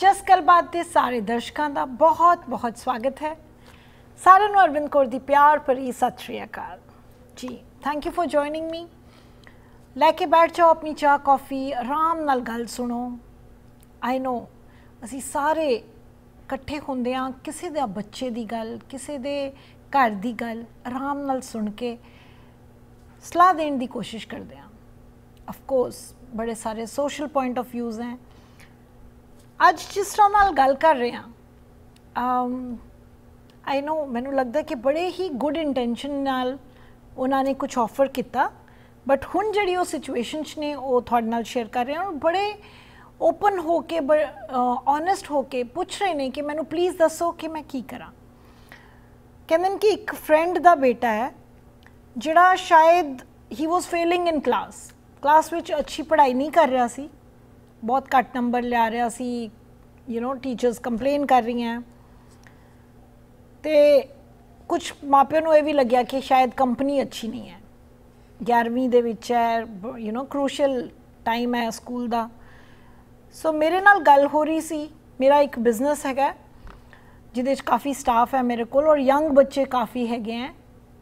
जस गलबात के सारे दर्शकों का बहुत बहुत स्वागत है। सारे नूं अरविंद कौर दी प्यार भरी सत श्री अकाल जी। Thank you for joining me. लैके बैठ जाओ अपनी चाह कॉफ़ी, आराम नाल गल सुनो। आई नो असी सारे इकट्ठे होंदे हां, किसी दे बच्चे दी गल, किसी दे घर दी गल आराम नाल सुन के सलाह देने की कोशिश करते हैं। ऑफ कोर्स बड़े सारे सोशल पॉइंट ऑफ व्यूज़ हैं। अज जिस तरह नाल गल कर रहे हैं, आई नो मैनू लगता है कि बड़े ही गुड इंटेंशन नाल उन्होंने कुछ ऑफर किया, बट हुण जिहड़ी वो सिचुएशन ने वो तुहाडे नाल शेयर कर रहे हैं और बड़े ओपन हो के ऑनेस्ट हो के पूछ रहे हैं कि मैनू प्लीज़ दसो कि मैं की करा। कहंदे कि एक फ्रेंड दा बेटा है जिहड़ा शायद ही वॉज फेलिंग इन क्लास विच अच्छी पढ़ाई नहीं कर रहा सी, बहुत घट नंबर लिया रहा सी। यू नो टीचर्स कंप्लेन कर रही हैं तो कुछ मापियों को यह भी लग्या कि शायद कंपनी अच्छी नहीं है। 11वीं दे विच है, यू नो क्रूशल टाइम है स्कूल का। सो मेरे नाल गल हो रही सी। मेरा एक बिजनेस है जिदे काफ़ी स्टाफ है मेरे को, और यंग बच्चे काफ़ी हैगे हैं।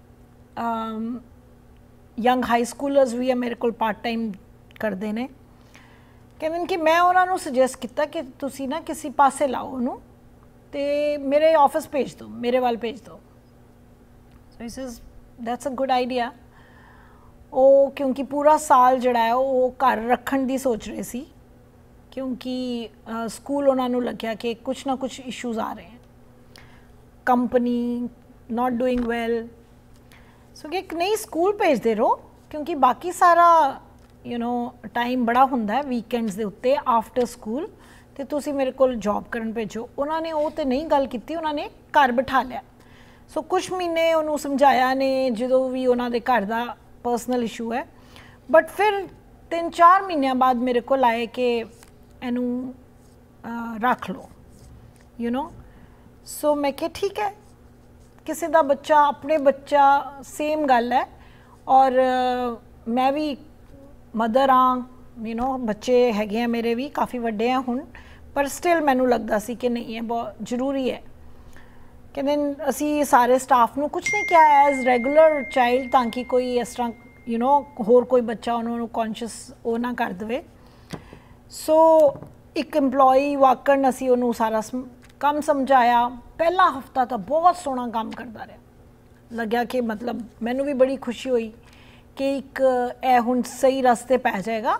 यंग हाई स्कूलर्स भी है मेरे को, पार्ट टाइम करते हैं। कहते कि मैं उन्होंने सुजैसट किया कि तुसी ना किसी पासे लाओ उन्हों तो मेरे ऑफिस भेज दो, मेरे वाल भेज दो। So this is that's a good idea. वो क्योंकि पूरा साल जड़ा है वो घर रखण की सोच रहे सी, क्योंकि स्कूल उन्होंने लग्या कि कुछ ना कुछ इशूज़ आ रहे हैं, company not doing well. So कि नहीं स्कूल भेजते रहो, क्योंकि बाकी सारा यू नो टाइम बड़ा होंदा है वीकेंड्स के उत्ते आफ्टर स्कूल, तो तुसी मेरे को जॉब करन भेजो। उन्होंने वो तो नहीं गल की, उन्होंने घर बिठा लिया। सो कुछ महीने उन्होंने समझाया ने जो भी उन्होंने घर का पर्सनल इशू है, बट फिर 3-4 महीनों बाद मेरे को आए कि इनू रख लो, यू नो। सो मैं क्या ठीक है, किसी का बच्चा अपने बच्चा सेम गल है। और मैं भी मदर हाँ, यू नो बच्चे हैगे मेरे भी काफ़ी वड्डे हैं हुण, पर स्टिल मैनू लगता सी कि नहीं है बहुत ज़रूरी है। कहते असी सारे स्टाफ नू कुछ नहीं किया एज रेगुलर चाइल्ड, ताकि कोई इस तरह यू नो होर कोई बच्चा उन्होंने कॉन्शियस वो ना कर दे। सो एक एम्पलॉई वाकन असी उन्होंने सारा काम समझाया। पहला हफ्ता तो बहुत सोहना काम करता रहा, लग्या कि मतलब मैनू भी बड़ी खुशी हुई कि एक ए हुण सही रास्ते पै जाएगा,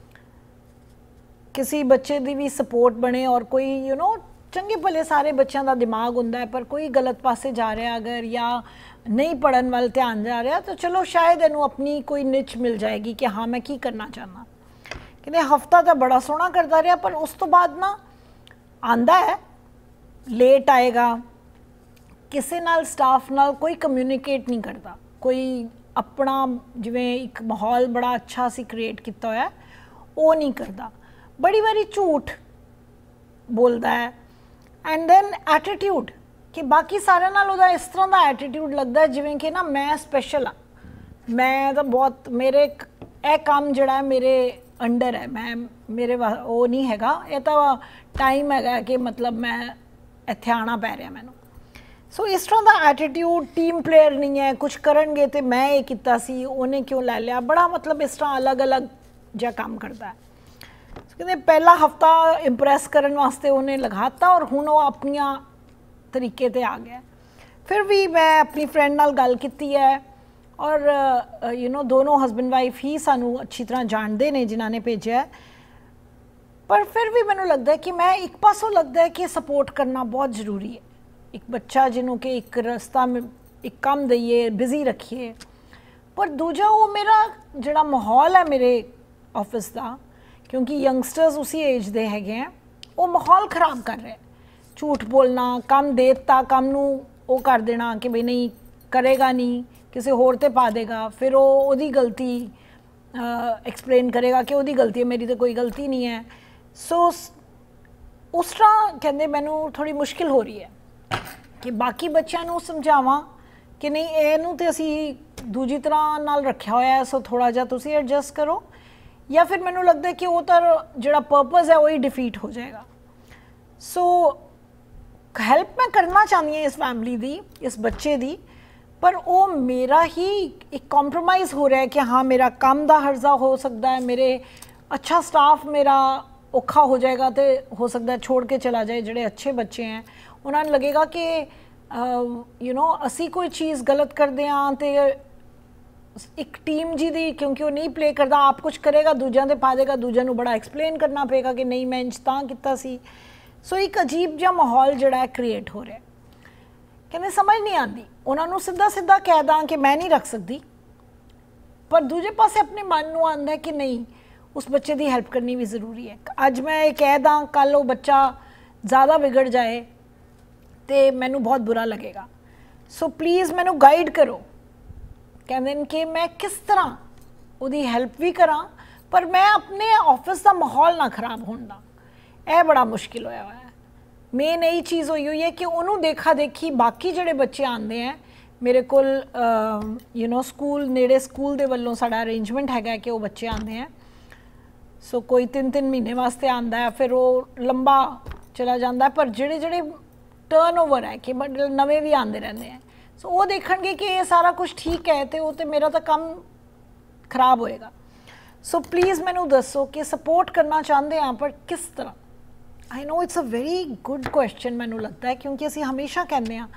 किसी बच्चे की भी सपोर्ट बने। और कोई यू नो चंगे भले सारे बच्चों का दिमाग होंदा है, पर कोई गलत पासे जा रहा अगर या नहीं पढ़न वाल ध्यान जा रहा, तो चलो शायद इनू अपनी कोई निच मिल जाएगी कि हाँ मैं की करना चाहना। कहते हफ्ता तो बड़ा सोहना करता रहा, पर उस तो बाद ना आंदा है लेट आएगा, किसी नाल स्टाफ नाल कोई कम्यूनीकेट नहीं करता, कोई अपना जिवें एक माहौल बड़ा अच्छा सी क्रिएट किया होया वो नहीं करता, बड़ी बारी झूठ बोलता है। एंड देन एटीट्यूड कि बाकी सारे नाल उहदा इस तरह का एटीट्यूड लगता है जिवें कि ना मैं स्पैशल हाँ, मैं तो बहुत मेरे ए काम जड़ा है मेरे अंडर है, मैं मेरे वो नहीं हैगा, ये तो टाइम हैगा कि मतलब मैं इत्थे आना पै रहा मैनू। सो इस तरह का एटीट्यूड, टीम प्लेयर नहीं है, कुछ करनगे तो मैं ये किया सी उन्हें क्यों लै लिया, बड़ा मतलब इस तरह अलग अलग जा काम करता है। कहते पहला हफ्ता इंप्रैस करने वास्ते उन्हें लगाता और हुण वो अपनिया तरीके ते आ गया। फिर भी मैं अपनी फ्रेंड नाल गल की है, और यू नो दोनों हस्बैंड वाइफ ही सानू अच्छी तरह जानते हैं जिन्हों ने भेजा है। पर फिर भी मैनू लगता है कि मैं एक पासों लगता है कि सपोर्ट करना बहुत ज़रूरी है। एक बच्चा जिन्हों के एक रास्ता में एक काम दईए, बिजी रखिए, पर दूजा वो मेरा जड़ा माहौल है मेरे ऑफिस का, क्योंकि यंगस्टर्स उसी एज दे हैगे हैं, वो माहौल ख़राब कर रहे हैं। झूठ बोलना, काम देता काम नू वो कर देना कि भाई नहीं करेगा नहीं, किसी होर ते पा देगा, फिर वो ओदी गलती एक्सप्लेन करेगा कि ओदी गलती है, मेरी तो कोई गलती नहीं है। सो उस तरह कहते मैनू थोड़ी मुश्किल हो रही है कि बाकी बच्चों को समझावा कि नहीं इनू तो असी दूजी तरह नाल रखा होया है, सो थोड़ा जा तुसी एडजस्ट करो, या फिर मैनू लगता है कि वो तो जोड़ा पर्पज़ है वही डिफीट हो जाएगा। सो हैल्प मैं करना चाहती हूँ इस फैमिली दी, इस बच्चे दी, पर वो मेरा ही एक कॉम्प्रोमाइज़ हो रहा है कि हाँ मेरा काम दा हर्जा हो सकता है, मेरे अच्छा स्टाफ मेरा औखा हो जाएगा तो हो सकता है छोड़ के चला जाए। ਜਿਹੜੇ अच्छे बच्चे हैं उन्होंने लगेगा कि यू नो असी कोई चीज़ गलत करते हैं तो एक टीम जी दी, क्योंकि वो नहीं प्ले करता, आप कुछ करेगा दूजा दे पा देगा, दूजा नू बड़ा एक्सप्लेन करना पेगा कि नहीं मैं इंज तां कीता सी। सो एक अजीब जिहा माहौल जिहड़ा क्रिएट हो रहा है। कहते समझ नहीं आती, उन्होंने सीधा सीधा कह दा कि मैं नहीं रख सकती, पर दूजे पासे अपने मन में आंदा है कि नहीं उस बच्चे की हैल्प करनी भी ज़रूरी है। अज मैं कह दा कल वो बच्चा ज़्यादा बिगड़ जाए तो मैनू बहुत बुरा लगेगा। सो प्लीज़ मैनू गाइड करो, कहते हैं कि मैं किस तरह उसकी हैल्प भी करा पर मैं अपने ऑफिस का माहौल ना खराब होने दा। यह बड़ा मुश्किल होया हुआ है। मेन यही चीज़ हुई हुई है कि उन्होंने देखा देखी बाकी जोड़े बच्चे आते हैं मेरे को यू नो स्कूल नेड़े स्कूल के वालों साड़ा अरेंजमेंट है कि वो बच्चे आते हैं। सो कोई 3-3 महीने वास्ते आता है, फिर वो लंबा चला जाता है, पर जोड़े जोड़े टर्न ओवर है कि नवे भी आते रहते हैं। सो वो देखणगे कि ये सारा कुछ ठीक है तो वो तो मेरा तो काम खराब होएगा। सो प्लीज़ मैनू दसो कि सपोर्ट करना चाहते हैं पर किस तरह। I know it's a very good question मैनू लगता है, क्योंकि असी हमेशा कहते हैं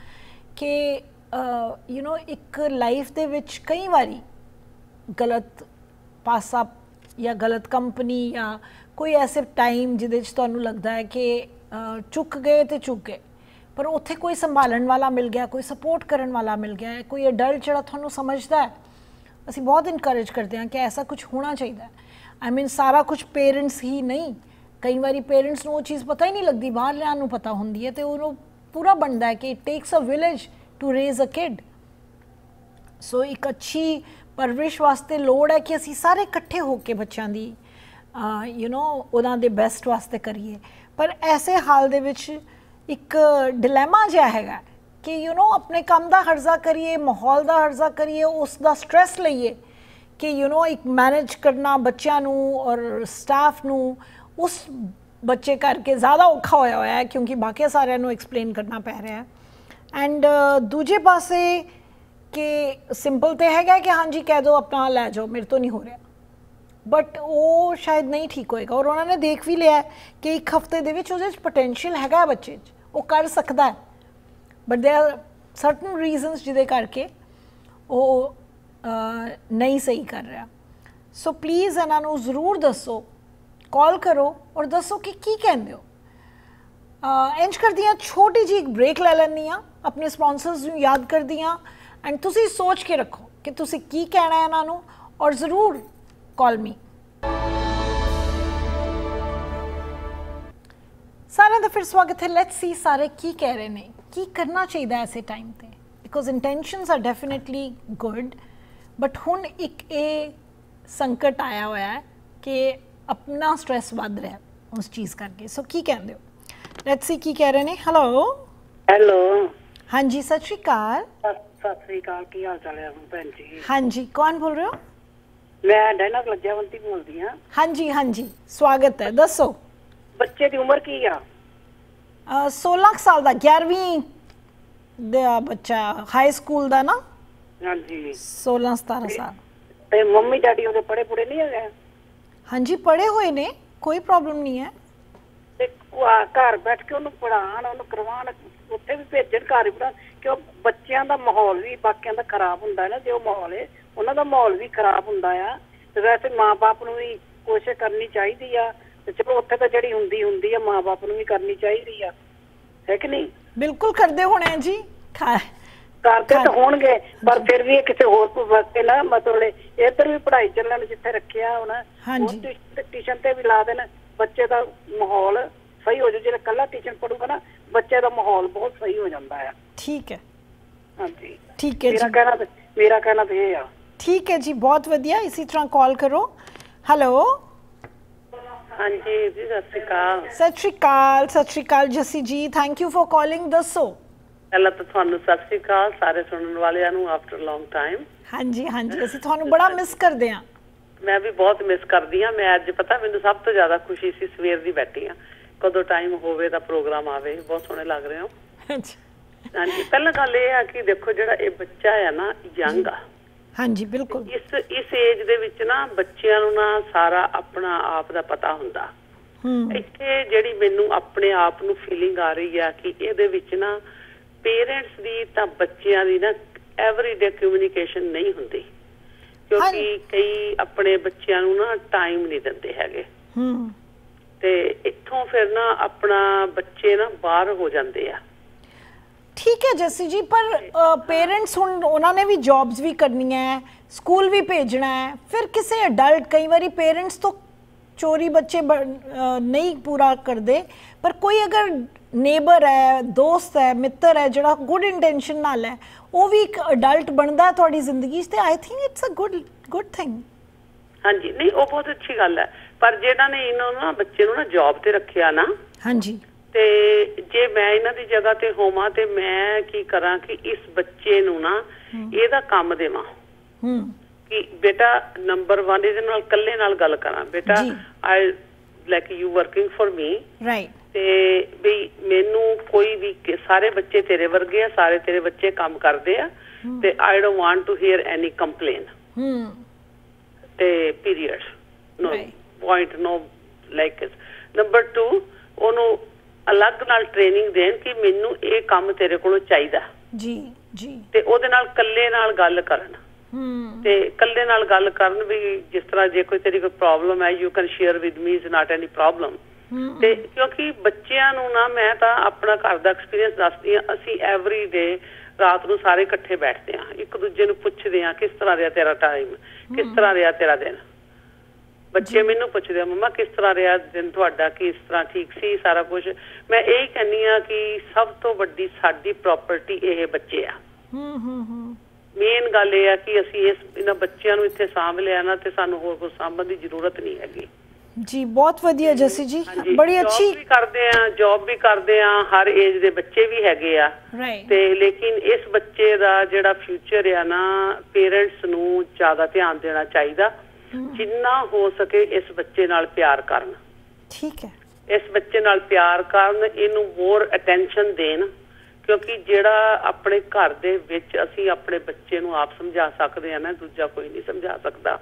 कि यू नो एक लाइफ दे विच कई बारी गलत पासा या गलत कंपनी या कोई ऐसे टाइम जिहदे च तुहानू लगता है कि चुक गए तो चुक गए, पर उत्थे कोई संभालन वाला मिल गया, कोई सपोर्ट करने वाला मिल गया है, कोई अडल्ट जिहड़ा तुहानू समझदा है। असी बहुत इनकरेज करते हैं कि ऐसा कुछ होना चाहिए। आई मीन सारा कुछ पेरेंट्स ही नहीं, कई बारी पेरेंट्स को वो चीज़ पता ही नहीं लगती, बाहर लियान नू पता होंदी है, तो उन्होंने पूरा बनता है कि it takes a village to raise a kid. So एक अच्छी परवरिश वास्ते लोड़ है कि असी सारे इकट्ठे होकर बच्चों की यू नो उन्हां दे बेस्ट वास्ते करिए। पर ऐसे हाल दे विच एक डिलेमा जिहा हैगा कि यू नो अपने काम का हर्जा करिए, माहौल का हर्जा करिए, उसका स्ट्रैस लईए कि यू नो एक मैनेज करना बच्चों और स्टाफ नू उस बच्चे करके ज़्यादा औखा होया होया है, क्योंकि बाकी सारिਆਂ एक्सप्लेन करना पै रहा है। एंड दूजे पासे कि सिंपल तो हैगा कि हाँ जी कह दो अपना लै जाओ मेरे तो नहीं हो रहा, बट वो शायद नहीं ठीक होएगा। और उन्होंने देख भी लिया कि एक हफ्ते दे विच उहदे च पोटेंशियल हैगा बच्चे च, वो कर सकता है, but they are certain reasons जिहदे करके वो नहीं सही कर रहा। सो प्लीज़ इन्हों ज़रूर दसो, कॉल करो और दसो कि की कहंदे हो। इंज करदी हाँ छोटी जी एक ब्रेक ले लैंदी हाँ, अपने स्पॉन्सर्स नूं याद करदी हाँ, एंड तुसी सोच के रखो कि तुसी की कहना है इन्हों, और ज़रूर कॉल मी। सारे का फिर स्वागत है। लेट्स सी सारे की कह रहे हैं, की करना चाहिए ऐसे टाइम पे, because intentions are definitely good, but हुण एक ये संकट आया हुआ है कि अपना स्ट्रैस बढ़ रहा है उस चीज़ करके। सो की कहते हो, लेट्स सी की कह रहे हैं। हेलो हेलो, हाँ जी सत श्री अकाल। सत श्री अकाल, की हाल चाल है भैन जी? हाँ जी कौन बोल रहे हो? मैं डायना लज्जावंती बोलती हाँ। हाँ जी स्वागत है, दसो बच्चे की उम्र की आ? 16 साल का, 11वीं ਦਾ बच्चा, हाई स्कूल का ना? हाँ जी 16-17 साल। ते मम्मी डैडी ਉਹਦੇ पढ़े पुढ़े नहीं है? हाँ जी पढ़े हुए ने, कोई प्रॉब्लम नहीं है। ते घर बैठ के ਉਹਨੂੰ ਪੜਾਉਣ ਉਹਨੂੰ ਕਰਵਾਉਣ, ਉੱਥੇ ਵੀ ਭੇਜਣ, ਘਰ ਹੀ ਪੜਾਉਣ, ਕਿਉਂ ਬੱਚਿਆਂ ਦਾ ਮਾਹੌਲ ਵੀ ਬਾਕੀਆਂ ਦਾ ਖਰਾਬ ਹੁੰਦਾ ਹੈ ਨਾ। ਜੋ ਮਾਹੌਲ ਹੈ ਉਹਨਾਂ ਦਾ ਮਾਹੌਲ ਵੀ ਖਰਾਬ ਹੁੰਦਾ ਆ। ਤੇ ਵੈਸੇ ਮਾਂ-ਬਾਪ ਨੂੰ ਵੀ ਕੋਸ਼ਿਸ਼ ਕਰਨੀ ਚਾਹੀਦੀ ਆ, ਤੇ ਚਲੋ ਉੱਥੇ ਤਾਂ ਜਿਹੜੀ ਹੁੰਦੀ ਆ ਮਾਂ-ਬਾਪ ਨੂੰ ਵੀ ਕਰਨੀ ਚਾਹੀਦੀ ਆ, ਹੈ ਕਿ ਨਹੀਂ? बिल्कुल करते होने जी, ਕਰਦੇ ਤਾਂ ਹੋਣਗੇ, ਪਰ ਫਿਰ ਵੀ ਕਿਸੇ ਹੋਰ ਵਾਸਤੇ ਨਾ ਮਤਲਬ ਇੱਧਰ ਵੀ ਪੜ੍ਹਾਈ ਚੱਲਣ ਜਿੱਥੇ ਰੱਖਿਆ ਹੋਣਾ, ਟਿਊਸ਼ਨ ਤੇ ਵੀ ਲਾ ਦੇਣ, ਬੱਚੇ ਦਾ ਮਾਹੌਲ ਸਹੀ ਹੋ ਜਾਏ। ਜਿਹੜਾ ਕੱਲਾ ਟਿਊਸ਼ਨ ਪੜੂਗਾ ਨਾ ਬੱਚੇ ਦਾ ਮਾਹੌਲ ਬਹੁਤ ਸਹੀ ਹੋ ਜਾਂਦਾ ਹੈ। ठीक है, हाँ जी ठीक है, मेरा कहना तो ये है। ठीक है जी, बहुत वधिया, इसी तरह कॉल करो। हेलो हाँ जी सत Shri Akal Jassi ji, thank you for calling. दसो पहला तो थानू सत श्री अकाल सारे सुनने वालियां नू आफ्टर लॉन्ग टाइम। हाँ जी ਅਸੀਂ ਤੁਹਾਨੂੰ बड़ा मिस करते हैं। मैं भी बहुत मिस करती हाँ। मैं अज पता मैनू सब तो ज्यादा खुशी सी, सवेर दी बैठी हाँ ਕਦੋਂ ਟਾਈਮ ਹੋਵੇ ਤਾਂ ਪ੍ਰੋਗਰਾਮ ਆਵੇ। ਬਹੁਤ ਸੋਹਣੇ ਲੱਗ ਰਹੇ ਹੋ। ਹਾਂਜੀ, ਪਹਿਲਾਂ ਗੱਲ ਇਹ ਆ ਕਿ ਦੇਖੋ ਜਿਹੜਾ ਇਹ ਬੱਚਾ ਹੈ ਨਾ ਯੰਗ ਆ। ਹਾਂਜੀ ਬਿਲਕੁਲ। ਇਸ ਏਜ ਦੇ ਵਿੱਚ ਨਾ ਬੱਚਿਆਂ ਨੂੰ ਨਾ ਸਾਰਾ ਆਪਣਾ ਆਪ ਦਾ ਪਤਾ ਹੁੰਦਾ। ਇੱਥੇ ਜਿਹੜੀ ਮੈਨੂੰ ਆਪਣੇ ਆਪ ਨੂੰ ਫੀਲਿੰਗ ਆ ਰਹੀ ਆ ਕਿ ਇਹਦੇ ਵਿੱਚ ਨਾ ਪੇਰੈਂਟਸ ਦੀ ਤਾਂ ਬੱਚਿਆਂ ਦੀ ਨਾ ਐਵਰੀਡੇ ਕਮਿਊਨੀਕੇਸ਼ਨ ਨਹੀਂ ਹੁੰਦੀ, ਕਿਉਂਕਿ ਕਈ ਆਪਣੇ ਬੱਚਿਆਂ ਨੂੰ ਨਾ ਟਾਈਮ ਨਹੀਂ ਦਿੰਦੇ ਹੈਗੇ। ਤੇ ਇੱਥੋਂ ਫਿਰ ਨਾ ਆਪਣਾ ਬੱਚੇ ਨਾ ਬਾਹਰ ਹੋ ਜਾਂਦੇ ਆ। ਠੀਕ ਹੈ ਜੱਸੀ ਜੀ, ਪਰ ਪੇਰੈਂਟਸ ਹੁਣ ਉਹਨਾਂ ਨੇ ਵੀ ਜੌਬਸ ਵੀ ਕਰਨੀਆਂ ਹੈ, ਸਕੂਲ ਵੀ ਭੇਜਣਾ ਹੈ, ਫਿਰ ਕਿਸੇ ਅਡਲਟ ਕਈ ਵਾਰੀ ਪੇਰੈਂਟਸ ਤੋਂ ਚੋਰੀ ਬੱਚੇ ਨਹੀਂ ਪੂਰਾ ਕਰਦੇ, ਪਰ ਕੋਈ ਅਗਰ ਨੇਬਰ ਹੈ, ਦੋਸਤ ਹੈ, ਮਿੱਤਰ ਹੈ ਜਿਹੜਾ ਗੁੱਡ ਇੰਟੈਂਸ਼ਨ ਨਾਲ ਹੈ, ਉਹ ਵੀ ਇੱਕ ਅਡਲਟ ਬਣਦਾ ਹੈ ਤੁਹਾਡੀ ਜ਼ਿੰਦਗੀ 'ਚ, ਤੇ I think it's a good thing. ਹਾਂਜੀ, ਨਹੀਂ ਉਹ ਬਹੁਤ ਅੱਛੀ ਗੱਲ ਹੈ, ਪਰ ਜਿਹਨਾਂ ਨੇ ਇਹਨਾਂ ਨੂੰ ਨਾ ਬੱਚੇ ਨੂੰ ਨਾ ਜੌਬ ਤੇ ਰੱਖਿਆ ਨਾ, ਹਾਂਜੀ, ਤੇ ਜੇ ਮੈਂ ਇਹਨਾਂ ਦੀ ਜਗ੍ਹਾ ਤੇ ਹੋਵਾਂ ਤੇ ਮੈਂ ਕੀ ਕਰਾਂ ਕਿ ਇਸ ਬੱਚੇ ਨੂੰ ਨਾ ਇਹਦਾ ਕੰਮ ਦੇਵਾਂ ਕਿ ਬੇਟਾ ਨੰਬਰ 1 ਇਹਦੇ ਨਾਲ ਇਕੱਲੇ ਨਾਲ ਗੱਲ ਕਰਾਂ, ਬੇਟਾ I like you working for me, right, ਤੇ ਵੀ ਮੈਨੂੰ ਕੋਈ ਵੀ ਸਾਰੇ ਬੱਚੇ ਤੇਰੇ ਵਰਗੇ ਆ, ਸਾਰੇ ਤੇਰੇ ਬੱਚੇ ਕੰਮ ਕਰਦੇ ਆ, ਤੇ I don't want to hear any complain, ਤੇ period, no point, no like number 2 ਉਹਨੂੰ ਅਲੱਗ ਨਾਲ ਟ੍ਰੇਨਿੰਗ ਦੇਣ ਕਿ ਮੈਨੂੰ ਇਹ ਕੰਮ ਤੇਰੇ ਕੋਲੋਂ ਚਾਹੀਦਾ ਜੀ ਜੀ, ਤੇ ਉਹਦੇ ਨਾਲ ਕੱਲੇ ਨਾਲ ਗੱਲ ਕਰਨ, ਤੇ ਕੱਲੇ ਨਾਲ ਗੱਲ ਕਰਨ ਵੀ ਜਿਸ ਤਰ੍ਹਾਂ ਜੇ ਕੋਈ ਤੇਰੀ ਕੋਈ ਪ੍ਰੋਬਲਮ ਹੈ you can share with me, is not any problem. ਤੇ ਕਿਉਂਕਿ ਬੱਚਿਆਂ ਨੂੰ ਨਾ ਮੈਂ ਤਾਂ ਆਪਣਾ ਘਰ ਦਾ ਐਕਸਪੀਰੀਅੰਸ ਦੱਸਦੀ ਹਾਂ, ਅਸੀਂ ਐਵਰੀ ਡੇ ਰਾਤ ਨੂੰ ਸਾਰੇ ਇਕੱਠੇ ਬੈਠਦੇ ਹਾਂ, ਇੱਕ ਦੂਜੇ ਨੂੰ ਪੁੱਛਦੇ ਹਾਂ ਕਿਸ ਤਰ੍ਹਾਂ ਰਿਹਾ ਤੇਰਾ ਟਾਈਮ, ਕਿਸ ਤਰ੍ਹਾਂ ਰਿਹਾ ਤੇਰਾ ਦਿਨ। ਬੱਚੇ ਮੈਨੂੰ ਪੁੱਛਦੇ ਆ ਮੰਮਾ ਕਿਸ ਤਰ੍ਹਾਂ ਰਿਹਾ ਦਿਨ ਤੁਹਾਡਾ, ਕਿਸ ਤਰ੍ਹਾਂ ਠੀਕ ਸੀ ਸਾਰਾ ਕੁਝ। ਮੈਂ ਇਹ ਕਹਿੰਦੀ ਆ ਕਿ ਸਭ ਤੋਂ ਵੱਡੀ ਸਾਡੀ ਪ੍ਰਾਪਰਟੀ ਇਹ ਬੱਚੇ ਆ। ਮੇਨ ਗੱਲ ਇਹ ਆ ਕਿ ਅਸੀਂ ਇਹਨਾਂ ਬੱਚਿਆਂ ਨੂੰ ਇੱਥੇ ਸਾਂਭ ਲਿਆ ਨਾ ਤੇ ਸਾਨੂੰ ਹੋਰ ਕੁਝ ਸਾਂਭਣ ਦੀ ਜ਼ਰੂਰਤ ਨਹੀਂ ਹੈਗੀ। ਜੀ ਬਹੁਤ ਵਧੀਆ ਜੱਸੀ ਜੀ, ਬੜੀ ਅੱਛੀ। ਜੌਬ ਵੀ ਕਰਦੇ ਆ, ਜੌਬ ਵੀ ਕਰਦੇ ਆ, ਹਰ ਏਜ ਦੇ ਬੱਚੇ ਵੀ ਹੈਗੇ ਆ, ਤੇ ਲੇਕਿਨ ਇਸ ਬੱਚੇ ਦਾ ਜਿਹੜਾ ਫਿਊਚਰ ਆ ਨਾ ਪੇਰੈਂਟਸ ਨੂੰ ਜ਼ਿਆਦਾ ਧਿਆਨ ਦੇਣਾ ਚਾਹੀਦਾ, ਜਿੰਨਾ ਹੋ ਸਕੇ ਇਸ ਬੱਚੇ ਨਾਲ ਪਿਆਰ ਕਰਨ। ਠੀਕ ਹੈ, ਇਸ ਬੱਚੇ ਨਾਲ ਪਿਆਰ ਕਰਨ, ਇਹਨੂੰ ਹੋਰ ਅਟੈਂਸ਼ਨ ਦੇਣ, ਕਿਉਂਕਿ ਜਿਹੜਾ ਆਪਣੇ ਘਰ ਦੇ ਵਿੱਚ ਅਸੀਂ ਆਪਣੇ ਬੱਚੇ ਨੂੰ ਆਪ ਸਮਝਾ ਸਕਦੇ ਆ ਨਾ, ਦੂਜਾ ਕੋਈ ਨਹੀਂ ਸਮਝਾ ਸਕਦਾ।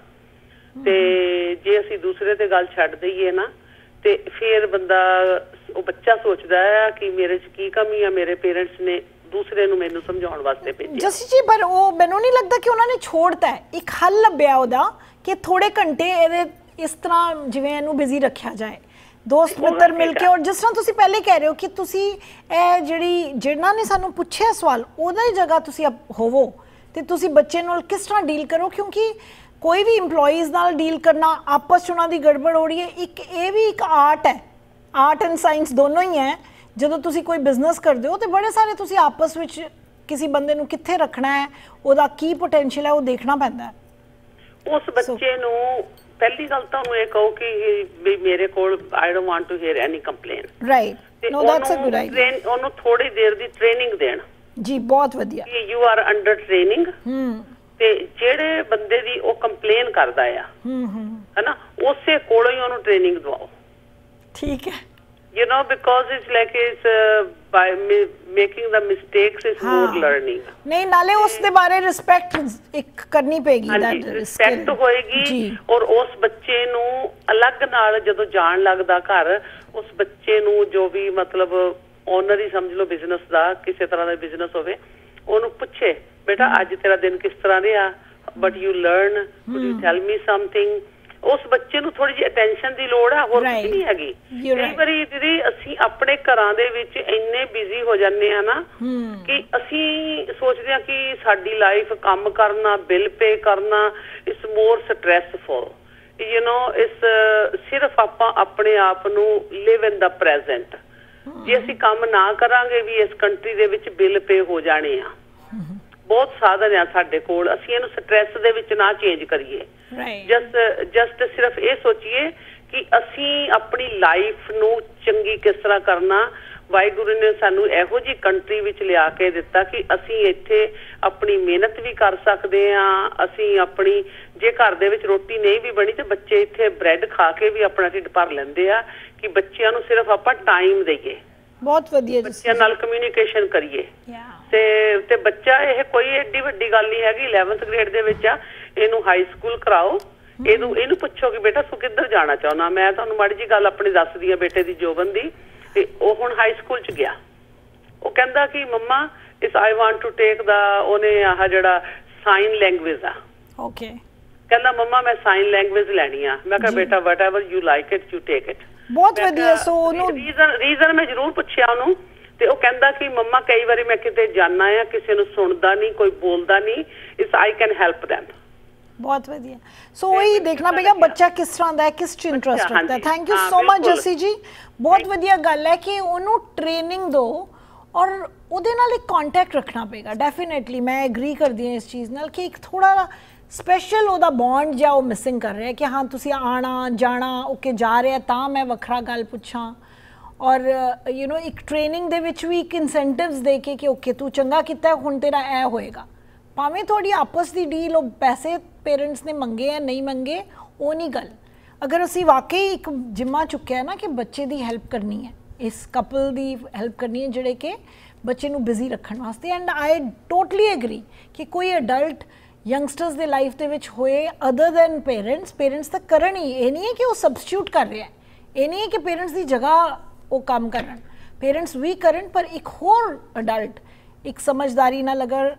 ਤੇ ਜੇ ਅਸੀਂ ਦੂਸਰੇ ਤੇ ਗੱਲ ਛੱਡ ਦਈਏ ਨਾ ਤੇ ਫਿਰ ਬੰਦਾ, ਉਹ ਬੱਚਾ ਸੋਚਦਾ ਹੈ ਕਿ ਮੇਰੇ 'ਚ ਕੀ ਕਮੀ ਆ, ਮੇਰੇ ਪੇਰੈਂਟਸ ਨੇ ਦੂਸਰੇ ਨੂੰ ਮੈਨੂੰ ਸਮਝਾਉਣ ਵਾਸਤੇ ਭੇਜਿਆ। ਜੱਸੀ ਜੀ, ਪਰ ਉਹ ਮੈਨੂੰ ਨਹੀਂ ਲੱਗਦਾ ਕਿ ਉਹਨਾਂ ਨੇ ਛੋੜਤਾ, ਇੱਕ ਹੱਲ ਲੱਭਿਆ ਉਹਦਾ ਕਿ ਥੋੜੇ ਘੰਟੇ ਇਹਦੇ ਇਸ ਤਰ੍ਹਾਂ ਜਿਵੇਂ ਇਹਨੂੰ ਬਿਜ਼ੀ ਰੱਖਿਆ ਜਾਏ, ਦੋਸਤ ਮਿੱਤਰ ਮਿਲ ਕੇ। ਔਰ ਜਿਸ ਤਰ੍ਹਾਂ ਤੁਸੀਂ ਪਹਿਲੇ ਕਹਿ ਰਹੇ ਹੋ ਕਿ ਤੁਸੀਂ ਇਹ ਜਿਹਨਾਂ ਨੇ ਸਾਨੂੰ ਪੁੱਛਿਆ ਸਵਾਲ ਉਹਦਾ ਹੀ ਜਗ੍ਹਾ ਤੁਸੀਂ ਹੋਵੋ ਤੇ ਤੁਸੀਂ ਬੱਚੇ ਨਾਲ ਕਿਸ ਤਰ੍ਹਾਂ ਡੀਲ ਕਰੋ, ਕਿਉਂਕਿ ਕੋਈ ਵੀ ਇੰਪਲੋਈਜ਼ ਨਾਲ ਡੀਲ ਕਰਨਾ, ਆਪਸ 'ਚ ਉਹਨਾਂ ਦੀ ਗੜਬੜ ਹੋ ਰਹੀ ਹੈ, ਇਹ ਵੀ ਇੱਕ ਆਰਟ ਹੈ, ਆਰਟ ਐਂਡ ਸਾਇੰਸ ਦੋਨੋਂ ਹੀ ਹੈ। ਜਦੋਂ ਤੁਸੀਂ ਕੋਈ ਬਿਜ਼ਨਸ ਕਰਦੇ ਹੋ ਤੇ ਬੜੇ ਸਾਰੇ ਤੁਸੀਂ ਆਪਸ ਵਿੱਚ ਕਿਸੇ ਬੰਦੇ ਨੂੰ ਕਿੱਥੇ ਰੱਖਣਾ ਹੈ, ਉਹਦਾ ਕੀ ਪੋਟੈਂਸ਼ੀਅਲ ਹੈ, ਉਹ ਦੇਖਣਾ ਪੈਂਦਾ ਹੈ। ਉਸ ਬੱਚੇ ਨੂੰ ਪਹਿਲੀ ਗੱਲ ਤਾਂ ਉਹਨੂੰ ਇਹ ਕਹੋ ਕਿ ਵੀ ਮੇਰੇ ਕੋਲ I don't want to hear any complain, right, no that's a good idea. ਉਹਨੂੰ ਥੋੜੀ ਦੇਰ ਦੀ ਟ੍ਰੇਨਿੰਗ ਦੇਣ ਜੀ, ਬਹੁਤ ਵਧੀਆ, ਯੂ ਆਰ ਅੰਡਰ ਟ੍ਰੇਨਿੰਗ, ਤੇ ਜਿਹੜੇ ਬੰਦੇ ਦੀ ਉਹ ਕੰਪਲੇਨ ਕਰਦਾ ਆ ਹਨਾ, ਉਸੇ ਕੋਲੋਂ ਹੀ ਉਹਨੂੰ ਟ੍ਰੇਨਿੰਗ ਦਵਾਓ। ਠੀਕ ਹੈ, you know, because it's like it's by making the mistakes is more learning. ਨਹੀਂ, ਨਾਲੇ ਉਸ ਦੇ ਬਾਰੇ ਰਿਸਪੈਕਟ ਇੱਕ ਕਰਨੀ ਪੈਗੀ, ਰਿਸਪੈਕਟ ਹੋਏਗੀ। ਔਰ ਉਸ ਬੱਚੇ ਨੂੰ ਅਲੱਗ ਨਾਲ ਜਦੋਂ ਜਾਣ ਲੱਗਦਾ ਘਰ, ਉਸ ਬੱਚੇ ਨੂੰ ਜੋ ਵੀ ਮਤਲਬ ਓਨਰ ਹੀ ਸਮਝ ਲਓ ਬਿਜ਼ਨਸ ਦਾ, ਕਿਸੇ ਤਰ੍ਹਾਂ ਦਾ ਬਿਜ਼ਨਸ ਹੋਵੇ, ਉਹਨੂੰ ਪੁੱਛੇ ਬੇਟਾ ਅੱਜ ਤੇਰਾ ਦਿਨ ਕਿਸ ਤਰ੍ਹਾਂ ਰਿਹਾ, but you learn, could you tell me something. ਉਸ ਬੱਚੇ ਨੂੰ ਥੋੜੀ ਜਿਹੀ ਅਟੈਂਸ਼ਨ ਦੀ ਲੋੜ ਹੈ, ਹੋਰ ਕੁਝ ਨਹੀਂ ਹੈਗੀ। ਕਈ ਵਾਰੀ ਦੀਦੀ ਅਸੀਂ ਆਪਣੇ ਘਰਾਂ ਦੇ ਵਿੱਚ ਇੰਨੇ ਬਿਜ਼ੀ ਹੋ ਜਾਂਦੇ ਆ ਨਾ ਕਿ ਅਸੀਂ ਸੋਚਦੇ ਆ ਕਿ ਸਾਡੀ ਲਾਈਫ ਕੰਮ ਕਰਨਾ, ਬਿੱਲ ਪੇ ਕਰਨਾ, it's more stressful, you know, ਸਿਰਫ ਆਪਾਂ ਆਪਣੇ ਆਪ ਨੂੰ ਲਿਵ ਇਨ ਦਾ ਪ੍ਰੈਜ਼ੈਂਟ। ਜੇ ਅਸੀਂ ਕੰਮ ਨਾ ਕਰਾਂਗੇ ਵੀ ਇਸ ਕੰਟਰੀ ਦੇ ਵਿੱਚ ਬਿੱਲ ਪੇ ਹੋ ਜਾਣੇ ਆ, ਬਹੁਤ ਸਾਧਨ ਆ ਸਾਡੇ ਕੋਲ, ਅਸੀਂ ਇਹਨੂੰ ਸਟ੍ਰੈਸ ਦੇ ਵਿੱਚ ਨਾ ਚੇਂਜ ਕਰੀਏ। ਜਸਟ ਸਿਰਫ ਇਹ ਸੋਚੀਏ ਕਿ ਅਸੀਂ ਆਪਣੀ ਲਾਈਫ ਨੂੰ ਚੰਗੀ ਕਿਸ ਤਰ੍ਹਾਂ ਕਰਨਾ, ਵਾਹਿਗੁਰੂ ਨੇ ਸਾਨੂੰ ਇਹੋ ਜਿਹੀ ਕੰਟਰੀ ਵਿੱਚ ਲਿਆ ਕੇ ਦਿੱਤਾ ਕਿ ਅਸੀਂ ਇੱਥੇ ਆਪਣੀ ਮਿਹਨਤ ਵੀ ਕਰ ਸਕਦੇ ਹਾਂ। ਅਸੀਂ ਆਪਣੀ ਜੇ ਘਰ ਦੇ ਵਿੱਚ ਰੋਟੀ ਨਹੀਂ ਵੀ ਬਣੀ ਤੇ ਬੱਚੇ ਇੱਥੇ ਬ੍ਰੈਡ ਖਾ ਕੇ ਵੀ ਆਪਣਾ ਢਿੱਡ ਭਰ ਲੈਂਦੇ ਆ ਕਿ ਬੱਚਿਆਂ ਨੂੰ ਸਿਰਫ ਆਪਾਂ ਟਾਈਮ ਦੇਈਏ, ਬਹੁਤ ਵਧੀਆ ਬੱਚਿਆਂ ਨਾਲ ਕਮਿਊਨੀਕੇਸ਼ਨ ਕਰੀਏ। ਤੇ ਬੱਚਾ ਇਹ ਕੋਈ ਏਡੀ ਵੱਡੀ ਗੱਲ ਨਹੀਂ ਹੈਗੀ, 11th ਗ੍ਰੇਡ ਦੇ ਵਿੱਚ ਆ, ਇਹਨੂੰ ਹਾਈ ਸਕੂਲ ਕਰਾਓ, ਇਹਨੂੰ ਪੁੱਛੋ ਕਿ ਬੇਟਾ ਤੂੰ ਕਿੱਧਰ ਜਾਣਾ ਚਾਹੁੰਦਾ। ਮੈਂ ਤੁਹਾਨੂੰ ਮਾੜੀ ਜੀ ਗੱਲ ਆਪਣੀ ਦੱਸਦੀ ਆ ਬੇਟੇ ਦੀ, ਜੋਬਨ ਦੀ। ਤੇ ਉਹ ਹੁਣ ਹਾਈ ਸਕੂਲ ਚ ਗਿਆ, ਉਹ ਕਹਿੰਦਾ ਕਿ ਮੰਮਾ ਇਸ ਆਈ ਵਾਂਟ ਟੂ ਟੇਕ ਦਾ, ਉਹਨੇ ਆਹ ਜਿਹੜਾ ਸਾਈਨ ਲੈਂਗੁਏਜ ਆ, ਓਕੇ, ਕਹਿੰਦਾ ਮੰਮਾ ਮੈਂ ਸਾਈਨ ਲੈਂਗੁਏਜ ਲੈਣੀ ਆ। ਮੈਂ ਕਿਹਾ ਬੇਟਾ whatever you like it you take it. ਬਹੁਤ ਵਧੀਆ। ਸੋ ਉਹਨੂੰ ਰੀਜ਼ਨ ਮੈਂ ਜ਼ਰੂਰ ਪੁੱਛਿਆ ਉਹਨੂੰ, ਤੇ ਉਹ ਕਹਿੰਦਾ ਕਿ ਮੰਮਾ ਕਈ ਵਾਰੀ ਮੈਂ ਕਿਤੇ ਜਾਣਾ ਆ, ਕਿਸੇ ਨੂੰ ਸੁਣਦਾ ਨਹੀਂ, ਕੋਈ ਬੋਲਦਾ ਨਹੀਂ, ਇਸ ਆਈ ਕੈਨ ਹੈਲਪ ਦੈਮ। ਬਹੁਤ ਵਧੀਆ। ਸੋ ਉਹੀ ਦੇਖਣਾ ਪਏਗਾ ਬੱਚਾ ਕਿਸ ਤਰ੍ਹਾਂ ਦਾ ਹੈ, ਕਿਸ ਚ ਇੰਟਰਸਟ ਰੱਖਦਾ ਹੈ। Thank you so much Jassi ji, ਬਹੁਤ ਵਧੀਆ ਗੱਲ ਹੈ ਕਿ ਉਹਨੂੰ ਟ੍ਰੇਨਿੰਗ ਦਿਓ ਔਰ ਉਹਦੇ ਨਾਲ ਇੱਕ ਕੰਟੈਕਟ ਰੱਖਣਾ ਪਏਗਾ। ਡੈਫੀਨੇਟਲੀ ਮੈਂ ਐਗਰੀ ਕਰਦੀ ਹਾਂ ਇਸ ਚੀਜ਼ ਨਾਲ ਕਿ ਇੱਕ ਥੋੜਾ ਸਪੈਸ਼ਲ ਉਹਦਾ ਬੌਂਡ ਜਾਂ ਉਹ ਮਿਸਿੰਗ ਕਰ ਰਿਹਾ ਕਿ ਹਾਂ ਤੁਸੀਂ ਆਣਾ ਜਾਣਾ, ਓਕੇ ਜਾ ਰਿਹਾ ਤਾਂ ਮੈਂ ਵੱਖਰਾ ਗੱਲ ਪੁੱਛਾਂ। ਔਰ ਯੂ نو ਇੱਕ ਟ੍ਰੇਨਿੰਗ ਦੇ ਵਿੱਚ ਵੀ ਇੱਕ ਇਨਸੈਂਟਿਵਸ ਦੇ ਕੇ ਕਿ ਓਕੇ ਤੂੰ ਚੰਗਾ ਕੀਤਾ, ਹੁਣ ਤੇਰਾ ਇਹ ਹੋਏਗਾ। ਭਾਵੇਂ ਤੁਹਾਡੀ ਆਪਸ ਦੀ ਡੀਲ, ਉਹ ਪੈਸੇ ਪੇਰੈਂਟਸ ਨੇ ਮੰਗੇ ਆ ਨਹੀਂ ਮੰਗੇ ਉਹ ਨਹੀਂ ਗੱਲ। ਅਗਰ ਅਸੀਂ ਵਾਕਈ ਇੱਕ ਜਿੰਮਾ ਚੁੱਕਿਆ ਨਾ ਕਿ ਬੱਚੇ ਦੀ ਹੈਲਪ ਕਰਨੀ ਹੈ, ਇਸ ਕਪਲ ਦੀ ਹੈਲਪ ਕਰਨੀ ਹੈ ਜਿਹੜੇ ਕਿ ਬੱਚੇ ਨੂੰ ਬਿਜ਼ੀ ਰੱਖਣ ਵਾਸਤੇ। ਐਂਡ ਆਈ ਟੋਟਲੀ ਐਗਰੀ ਕਿ ਕੋਈ ਅਡਲਟ ਯੰਗਸਟਰਸ ਦੇ ਲਾਈਫ ਦੇ ਵਿੱਚ ਹੋਏ ਅਦਰ ਦੈਨ ਪੇਰੈਂਟਸ ਤਾਂ ਕਰਨ ਹੀ। ਇਹ ਨਹੀਂ ਹੈ ਕਿ ਉਹ ਸਬਸਟੀਟਿਊਟ ਕਰ ਰਿਹਾ, ਇਹ ਨਹੀਂ ਹੈ ਕਿ ਪੇਰੈਂਟਸ ਦੀ ਜਗ੍ਹਾ ਉਹ ਕੰਮ ਕਰਨ, ਪੇਰੈਂਟਸ ਵੀ ਕਰਨ, ਪਰ ਇੱਕ ਹੋਰ ਅਡਲਟ ਇੱਕ ਸਮਝਦਾਰੀ ਨਾਲ ਅਗਰ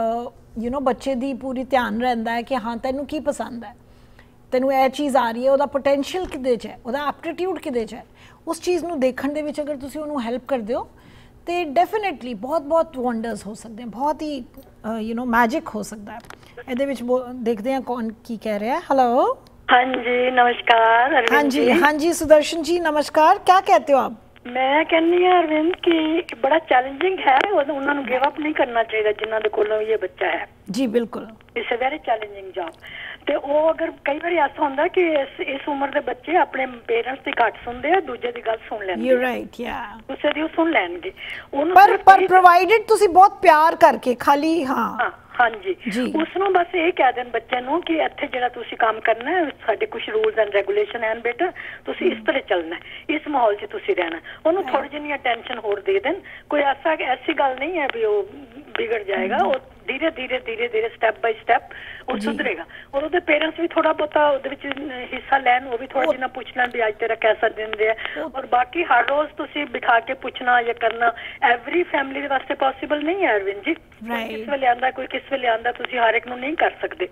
ਯੂ نو ਬੱਚੇ ਦੀ ਪੂਰੀ ਧਿਆਨ ਰਹਿੰਦਾ ਹੈ ਕਿ ਹਾਂ ਤੈਨੂੰ ਕੀ ਪਸੰਦ ਹੈ, ਤੈਨੂੰ ਇਹ ਚੀਜ਼ ਆ ਰਹੀ ਹੈ, ਉਹਦਾ ਪੋਟੈਂਸ਼ੀਅਲ ਕਿਹਦੇ 'ਚ ਹੈ, ਉਹਦਾ ਐਪਟੀਟਿਊਡ ਕਿਹਦੇ 'ਚ ਹੈ, ਉਸ ਚੀਜ਼ ਨੂੰ ਦੇਖਣ ਦੇ ਵਿੱਚ ਅਗਰ ਤੁਸੀਂ ਉਹਨੂੰ ਹੈਲਪ ਕਰਦੇ ਹੋ ਤੇ ਡੈਫੀਨੇਟਲੀ ਬਹੁਤ ਵੰਡਰਸ ਹੋ ਸਕਦੇ, ਬਹੁਤ ਹੀ ਯੂ نو ਮੈਜਿਕ ਹੋ ਸਕਦਾ ਹੈ। ਇਹਦੇ ਵਿੱਚ ਦੇਖਦੇ ਹਾਂ ਕੌਣ ਕੀ ਕਹਿ ਰਿਹਾ ਹੈ। ਹੈਲੋ, ਹਾਂਜੀ ਨਮस्कार। ਹਾਂਜੀ ਹਾਂਜੀ सुदर्शन जी नमस्कार, क्या कहते हो आप? मैं कहनी है अरविंद कि बड़ा चैलेंजिंग है, उन्होंने गिव अप नहीं करना चाहिए जिन्हों के कोलों ये बच्चा है। जी बिल्कुल, it's a very challenging job. ਤੇ ਉਹ ਅਗਰ ਕਈ ਵਾਰੀ ਐਸਾ ਹੁੰਦਾ ਕਿ ਇਸ ਉਮਰ ਦੇ ਬੱਚੇ ਆਪਣੇ ਪੇਰੈਂਟਸ ਦੀ ਘੱਟ ਸੁਣਦੇ ਆ, ਦੂਜੇ ਦੀ ਗੱਲ ਸੁਣ ਲੈਂਦੇ। ਯੂ ਰਾਈਟ, ਯਾ ਦੂਸਰੇ ਦੀ ਉਹ ਸੁਣ ਲੈਣਗੇ ਉਹਨੂੰ, ਪਰ ਪ੍ਰੋਵਾਈਡਡ ਤੁਸੀਂ ਬਹੁਤ ਪਿਆਰ ਕਰਕੇ ਖਾਲੀ ਹਾਂ ਹਾਂਜੀ ਉਸ ਨੂੰ ਬਸ ਇਹ ਕਹਿ ਦੇਣ ਬੱਚੇ ਨੂੰ ਕਿ ਇੱਥੇ ਜਿਹੜਾ ਤੁਸੀਂ ਕੰਮ ਕਰਨਾ ਹੈ, ਸਾਡੇ ਕੁਝ ਰੂਲਸ ਐਂਡ ਰੈਗੂਲੇਸ਼ਨ ਹਨ ਬੇਟਾ, ਤੁਸੀਂ ਇਸ ਤਰ੍ਹਾਂ ਚੱਲਣਾ, ਇਸ ਮਾਹੌਲ 'ਚ ਤੁਸੀਂ ਰਹਿਣਾ। ਉਹਨੂੰ ਥੋੜੀ ਜਿਹੀ ਅਟੈਂਸ਼ਨ ਹੋਰ ਦੇ ਦੇਣ। ਕੋਈ ਐਸੀ ਗੱਲ ਨਹੀਂ ਹੈ ਵੀ ਉਹ ਵਿਗੜ ਜਾਏਗਾ, ਉਹ ਧੀਰੇ ਧੀਰੇ ਸਟੈਪ ਬਾਈ ਸਟੈਪ ਉਹ ਸੁਧਰੇਗਾ। ਔਰ ਉਹਦੇ ਪੇਰੈਂਟਸ ਵੀ ਥੋੜਾ ਬਹੁਤਾ ਉਹਦੇ ਵਿੱਚ ਹਿੱਸਾ ਲੈਣ, ਉਹ ਵੀ ਥੋੜਾ ਜਿਹਾ ਪੁੱਛ ਲੈਣ ਵੀ ਅੱਜ ਤੇਰਾ ਕੈਸਾ ਦਿਨ ਰਿਹਾ। ਔਰ ਬਾਕੀ ਹਰ ਰੋਜ਼ ਤੁਸੀਂ ਬਿਠਾ ਕੇ ਪੁੱਛਣਾ ਜਾਂ ਕਰਨਾ ਐਵਰੀ ਫੈਮਿਲੀ ਦੇ ਵਾਸਤੇ ਪੋਸੀਬਲ ਨਹੀਂ ਹੈ ਅਰਵਿੰਦ ਜੀ। ਕਿਸ ਵੇਲੇ ਆਉਂਦਾ, ਕੋਈ ਕਿਸ ਵੇਲੇ ਆਉਂਦਾ, ਤੁਸੀਂ ਹਰ ਇੱਕ ਨੂੰ ਨਹੀਂ ਕਰ ਸਕਦੇ।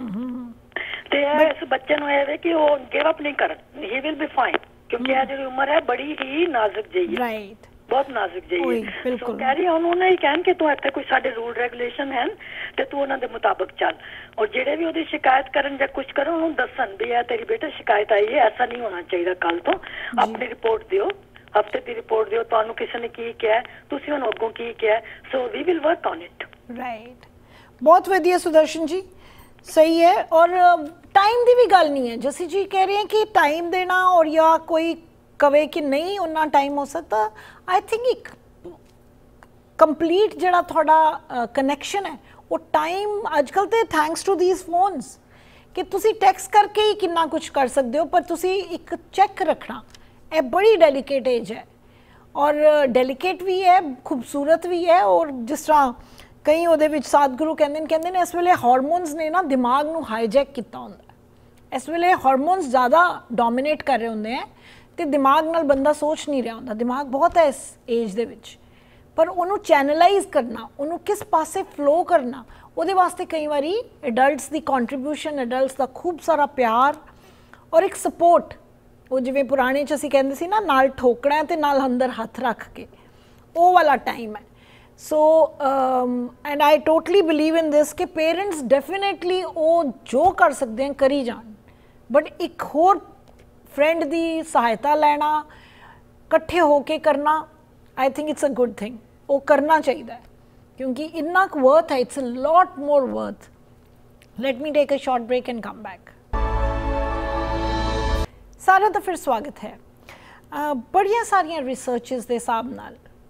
ਤੇ ਇਸ ਬੱਚੇ ਨੂੰ ਇਹ ਕਿ ਉਹ ਗਿਵ ਅਪ ਨਹੀਂ ਕਰਨ, ਹੀ ਵਿਲ ਬੀ ਫਾਈਨ, ਕਿਉਂਕਿ ਇਹ ਜਿਹੜੀ ਉਮਰ ਹੈ ਬੜੀ ਹੀ ਨਾਜ਼ੁਕ ਜਿਹੀ ਹੈ, ਬਹੁਤ ਨਾਜ਼ੁਕ ਜਿਹੀ ਹੈ। ਸੋ ਕਹਿ ਰਹੀ ਉਹਨੂੰ ਨਹੀਂ ਕਹਿਣ ਕਿ ਤੂੰ ਇੱਥੇ ਕੋਈ ਸਾਡੇ ਰੂਲ ਰੈਗੂਲੇਸ਼ਨ ਹਨ ਤੇ ਤੂੰ ਉਹਨਾਂ ਦੇ ਮੁਤਾਬਕ ਚੱਲ। ਔਰ ਜਿਹੜੇ ਵੀ ਉਹਦੀ ਸ਼ਿਕਾਇਤ ਕਰਨ ਜਾਂ ਕੁਝ ਕਰਨ ਉਹਨੂੰ ਦੱਸਣ ਵੀ ਇਹ ਤੇਰੀ ਬੇਟਾ ਸ਼ਿਕਾਇਤ ਆਈ ਹੈ, ਐਸਾ ਨਹੀਂ ਹੋਣਾ ਚਾਹੀਦਾ, ਕੱਲ ਤੋਂ ਆਪਣੀ ਰਿਪੋਰਟ ਦਿਓ, ਹਫਤੇ ਦੀ ਰਿਪੋਰਟ ਦਿਓ, ਤੁਹਾਨੂੰ ਕਿਸੇ ਨੇ ਕੀ ਕਿਹਾ, ਤੁਸੀਂ ਉਹਨੂੰ ਅੱਗੋਂ ਕੀ ਕਿਹਾ। So we will work on it. Right, ਬਹੁਤ ਵਧੀਆ ਸੁਦਰਸ਼ਨ ਜੀ, ਸਹੀ ਹੈ। ਔਰ ਟਾਈਮ ਦੀ ਵੀ ਗੱਲ ਨਹੀਂ ਹੈ, ਜੱਸੀ ਜੀ ਕਹਿ ਰਹੇ ਹੈ ਕਿ ਟਾਈਮ ਦੇਣਾ ਔਰ ਜਾਂ ਕੋਈ ਕਵੇ ਕਿ ਨਹੀਂ ਉਹਨਾਂ ਟਾਈਮ ਹੋ ਸਕਦਾ। ਆਈ ਥਿੰਕ ਇੱਕ ਕੰਪਲੀਟ ਜਿਹੜਾ ਤੁਹਾਡਾ ਕਨੈਕਸ਼ਨ ਹੈ ਉਹ ਟਾਈਮ ਅੱਜ ਕੱਲ੍ਹ ਤੇ ਥੈਂਕਸ ਟੂ ਥੀਸ ਫੋਨਸ ਕਿ ਤੁਸੀਂ ਟੈਕਸਟ ਕਰਕੇ ਹੀ ਕਿੰਨਾ ਕੁਝ ਕਰ ਸਕਦੇ ਹੋ, ਪਰ ਤੁਸੀਂ ਇੱਕ ਚੈੱਕ ਰੱਖਣਾ, ਇਹ ਬੜੀ ਡੈਲੀਕੇਟ ਏਜ ਹੈ ਔਰ ਡੈਲੀਕੇਟ ਵੀ ਹੈ, ਖੂਬਸੂਰਤ ਵੀ ਹੈ। ਔਰ ਜਿਸ ਤਰ੍ਹਾਂ ਕਈ ਉਹਦੇ ਵਿੱਚ ਸਤਿਗੁਰੂ ਕਹਿੰਦੇ ਨੇ ਇਸ ਵੇਲੇ ਹਾਰਮੋਨਸ ਨੇ ਨਾ ਦਿਮਾਗ ਨੂੰ ਹਾਈਜੈਕ ਕੀਤਾ ਹੁੰਦਾ, ਇਸ ਵੇਲੇ ਹਾਰਮੋਨਸ ਜ਼ਿਆਦਾ ਡੋਮੀਨੇਟ ਕਰ ਰਹੇ ਹੁੰਦੇ ਹੈ ਤੇ ਦਿਮਾਗ ਨਾਲ ਬੰਦਾ ਸੋਚ ਨਹੀਂ ਰਿਹਾ ਹੁੰਦਾ। ਦਿਮਾਗ ਬਹੁਤ ਹੈ ਇਸ ਏਜ ਦੇ ਵਿੱਚ, ਪਰ ਉਹਨੂੰ ਚੈਨਲਾਈਜ਼ ਕਰਨਾ, ਉਹਨੂੰ ਕਿਸ ਪਾਸੇ ਫਲੋ ਕਰਨਾ, ਉਹਦੇ ਵਾਸਤੇ ਕਈ ਵਾਰੀ ਐਡਲਟਸ ਦੀ ਕੰਟਰੀਬਿਊਸ਼ਨ, ਐਡਲਟਸ ਦਾ ਖੂਬ ਸਾਰਾ ਪਿਆਰ ਔਰ ਇੱਕ ਸਪੋਰਟ, ਉਹ ਜਿਵੇਂ ਪੁਰਾਣੇ 'ਚ ਅਸੀਂ ਕਹਿੰਦੇ ਸੀ ਨਾ, ਨਾਲ ਠੋਕਣਾ ਤੇ ਨਾਲ ਅੰਦਰ ਹੱਥ ਰੱਖ ਕੇ, ਉਹ ਵਾਲਾ ਟਾਈਮ ਹੈ। So and I totally believe in this ਕਿ ਪੇਰੈਂਟਸ ਡੈਫੀਨੇਟਲੀ ਉਹ ਜੋ ਕਰ ਸਕਦੇ हैं ਕਰੀ ਜਾਣ, ਬਟ ਇੱਕ ਹੋਰ ਫਰੈਂਡ ਦੀ ਸਹਾਇਤਾ ਲੈਣਾ, ਇਕੱਠੇ ਹੋ ਕੇ ਕਰਨਾ, I think it's a good thing. ਉਹ ਕਰਨਾ ਚਾਹੀਦਾ ਹੈ ਕਿਉਂਕਿ ਇੰਨਾ ਕੁ ਵਰਥ ਹੈ, it's a lot more worth. Let me take a short break and come back. ਸਾਰਿਆਂ ਦਾ ਫਿਰ ਸਵਾਗਤ ਹੈ। ਬੜੀਆਂ ਸਾਰੀਆਂ ਰਿਸਰਚਸ ਦੇ ਹਿਸਾਬ ਨਾਲ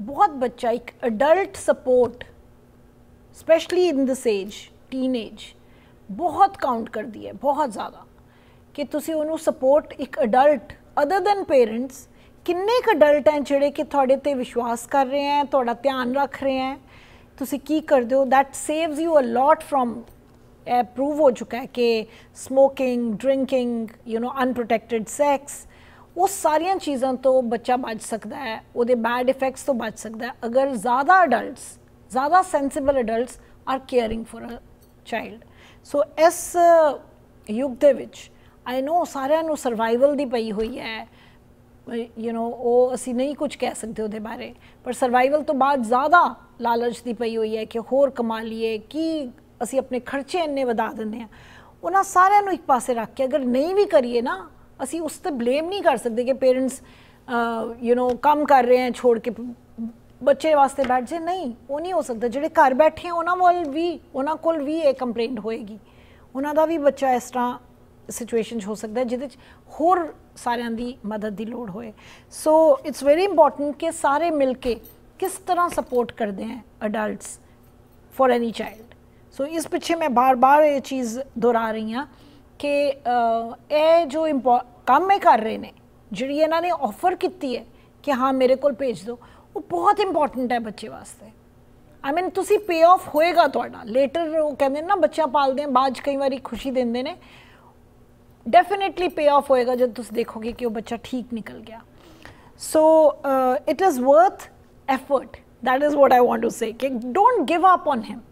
बहुत बच्चा एक adult support specially in this age teenage बहुत काउंट करती है, बहुत ज़्यादा, कि तुसी उन्होंने सपोर्ट एक अडल्ट अदर दैन पेरेंट्स किन्ने क अडल्ट हैं जिहड़े कि तुहाडे ते विश्वास कर रहे हैं, तुहाडा ध्यान रख रहे हैं, तुसी की करदे हो, that saves you a lot from, prove हो चुका है कि smoking, drinking, you know, unprotected sex, वो सारियां चीज़ों तो बच्चा बच सकता है, उहदे बैड इफेक्ट्स तो बच सकता है अगर ज़्यादा अडल्ट्स, ज़्यादा sensible adults are caring for a child. So इस युग दे विच आई नो सारिਆਂ ਨੂੰ सर्वाइवल ਦੀ पई हुई है, यू नो, वो असी नहीं कुछ कह सकते उहदे बारे, पर सर्वाइवल तो बाद ज़्यादा लालच दी पई हुई है कि होर कमा लीए, कि असी अपने खर्चे इन्ने वधा दिंदे हैं। उन्हां सारिਆਂ ਨੂੰ एक पासे रख के अगर नहीं भी करिए ना, असी उस पर ब्लेम नहीं कर सकते कि पेरेंट्स यू नो काम कर रहे हैं छोड़ के बच्चे वास्ते बैठ जाए, नहीं, वो नहीं हो सकता। जिहड़े घर बैठे हैं उन्हां कोल भी ये कंप्लेंट होएगी, उन्हां दा भी बच्चा इस तरह सिचुएशन हो सकता है जिहदे च होर सारियां दी मदद की लोड़ होए। सो इट्स वेरी इंपॉर्टेंट कि सारे मिल के किस तरह सपोर्ट करते हैं adults for any child. So इस पिछे मैं बार बार ये चीज़ दोहरा रही हाँ कि ये जो काम में कर रहे हैं, जिहड़ी इन्होंने ऑफर की है कि हाँ मेरे को भेज दो, वो बहुत इंपॉर्टेंट है बच्चे वास्ते। आई मीन तुसी पे ऑफ होएगा तुहाडा लेटर, वो कहते ना बच्चा पालते हैं बाद कई बार खुशी देंदे ने, डेफिनेटली पे ऑफ होएगा जब तुम देखोगे कि वो बच्चा ठीक निकल गया। So it is worth effort, that is what I want to say कि don't give up on him.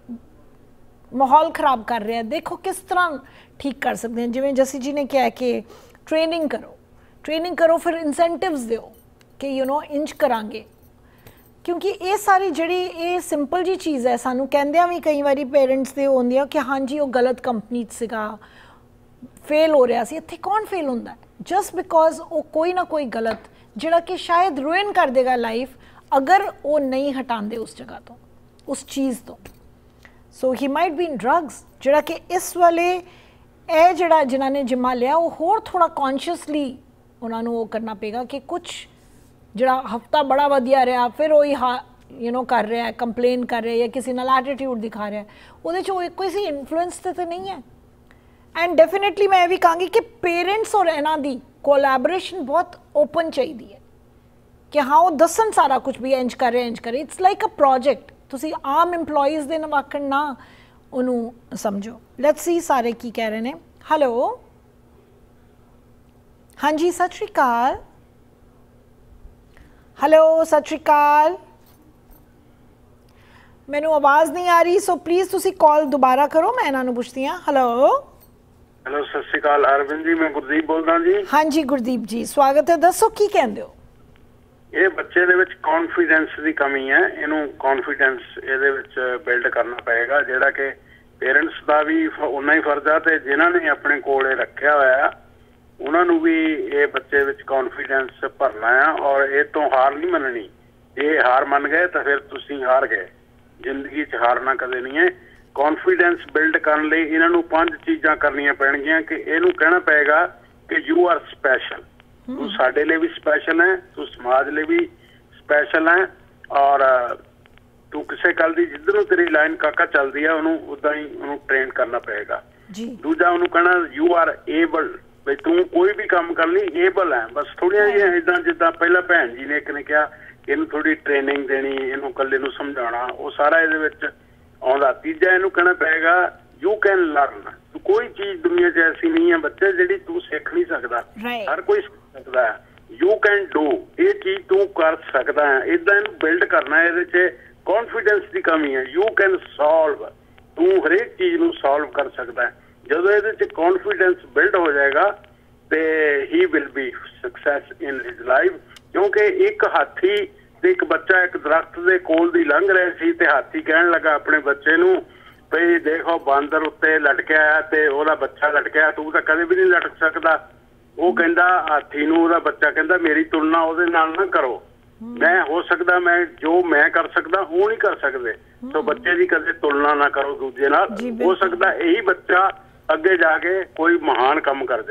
माहौल ख़राब कर रहे हैं, देखो किस तरह ठीक कर सकते हैं। जिवें जसी जी ने कहा कि ट्रेनिंग करो, फिर इंसेंटिव्स दो कि यू नो इंज करांगे, क्योंकि ये सारी जड़ी ये सिंपल जी चीज़ है। सानू कहंदियां भी कई बारी पेरेंट्स दे होंदियां कि हाँ जी वो गलत कंपनी सीगा, फेल हो रहा सी। इत्थे कौन फेल होंदा है? जस्ट बिकॉज वो कोई ना कोई गलत जिहड़ा कि शायद रुइन कर देगा लाइफ अगर वो नहीं हटाते उस जगह तो, उस चीज़ तो। So he might be in drugs, जिहड़ा कि इस वाले ए जिहड़ा जिन्हां ने जिम्मा लिया वो होर थोड़ा कॉन्शियसली उन्होंने वो करना पेगा कि कुछ जिहड़ा हफ्ता बड़ा वधिया रहा फिर वही यू नो कर रहा है, कंप्लेन कर रहा है या किसी नाल एटीट्यूड दिखा रहा है, उहदे च कोई सी इन्फ्लुएंस तो नहीं है। एंड डेफिनेटली मैं भी कहूँगी कि पेरेंट्स और इन्हां दी कोलैबोरेशन बहुत ओपन चाहिए कि हाँ वो दसन सारा कुछ भी इंज करे। इट्स लाइक अ प्रोजेक्ट, तुसी आम एम्प्लॉइज़ दे वाकण ना उन्होंने समझो। लेट्स सी सारे की कह रहे हैं। हेलो, हाँ जी, सत श्री अकाल। हेलो, सत श्री अकाल। मैनू आवाज़ नहीं आ रही, सो प्लीज़ तुसी कॉल दोबारा करो, मैं इन्होंने पुछती हाँ। हेलो, सत श्री अकाल अरविंद जी, मैं गुरदीप बोलदा जी। हाँ जी गुरदीप जी, स्वागत है। दसो की कहंदे हो? ये बच्चे दे विच कॉन्फिडेंस की कमी है, इनू कॉन्फिडेंस इहदे विच बिल्ड करना पएगा, जिहड़ा कि पेरेंट्स का भी उन्ना ही फर्ज है ते जिन्हां ने अपने कोल रखिया होया उन्हां नूं भी ये बच्चे विच कॉन्फिडेंस भरना है और ये तो हार नहीं मननी। जे हार मन गए तो फिर तुसीं हार गए, जिंदगी च हारना कदे नहीं है। कॉन्फिडेंस बिल्ड करने लई इन्हां नूं 5 चीज़ां करनियां पैणगीਆਂ कि इहनूं कहना पएगा कि यू आर स्पैशल, तू साडे लिए भी स्पैशल है, तू समाज लिए भी स्पैशल है और तू किसी गल की जिधरों तेरी लाइन काका चलती है उन्होंने उदा ही उन्होंने ट्रेन करना पएगा। दूजा उन्होंने कहना यू आर एबल, भाई तू कोई भी काम कर ली एबल है। बस थोड़िया जी इदा जिदा पहला भैन जी ने एक ने कहा इनू थोड़ी ट्रेनिंग देनी, इनू कल्ले नू समझाना, वो सारा ये आउंदा। तीजा इनू कहना पएगा यू कैन लर्न, तू कोई चीज दुनिया च ऐसी नहीं है बच्चे जिहड़ी तू सीख नहीं सकता, हर कोई सीख सकता है। यू कैन डू, ये चीज तू कर सकता है, इदा इनू बिल्ड करना है। ये कॉन्फिडेंस की कमी है। यू कैन सॉल्व, तू हरेक चीज नू सॉल्व कर सकता है। जो ये कॉन्फिडेंस बिल्ड हो जाएगा तो he will be success in his life. क्योंकि एक हाथी ते एक बच्चा एक दरख्त के कोल दी लंघ रहे सी ते हाथी कहन लगा अपने बच्चे नू भई देखो बांदर उत्ते लटकिया ते ओहदा बच्चा लटकिया, तू तो कदे भी नहीं लटक सकदा। वो कहंदा हाथी नू ओहदा बच्चा कहंदा मेरी तुलना ओहदे नाल ना करो, मैं हो सकदा मैं जो मैं कर सकदा वो नहीं कर सकते। तो बच्चे की कदे तुलना ना करो दूजे नाल, हो सकदा यही बच्चा अगे जाके कोई महान काम कर जाए।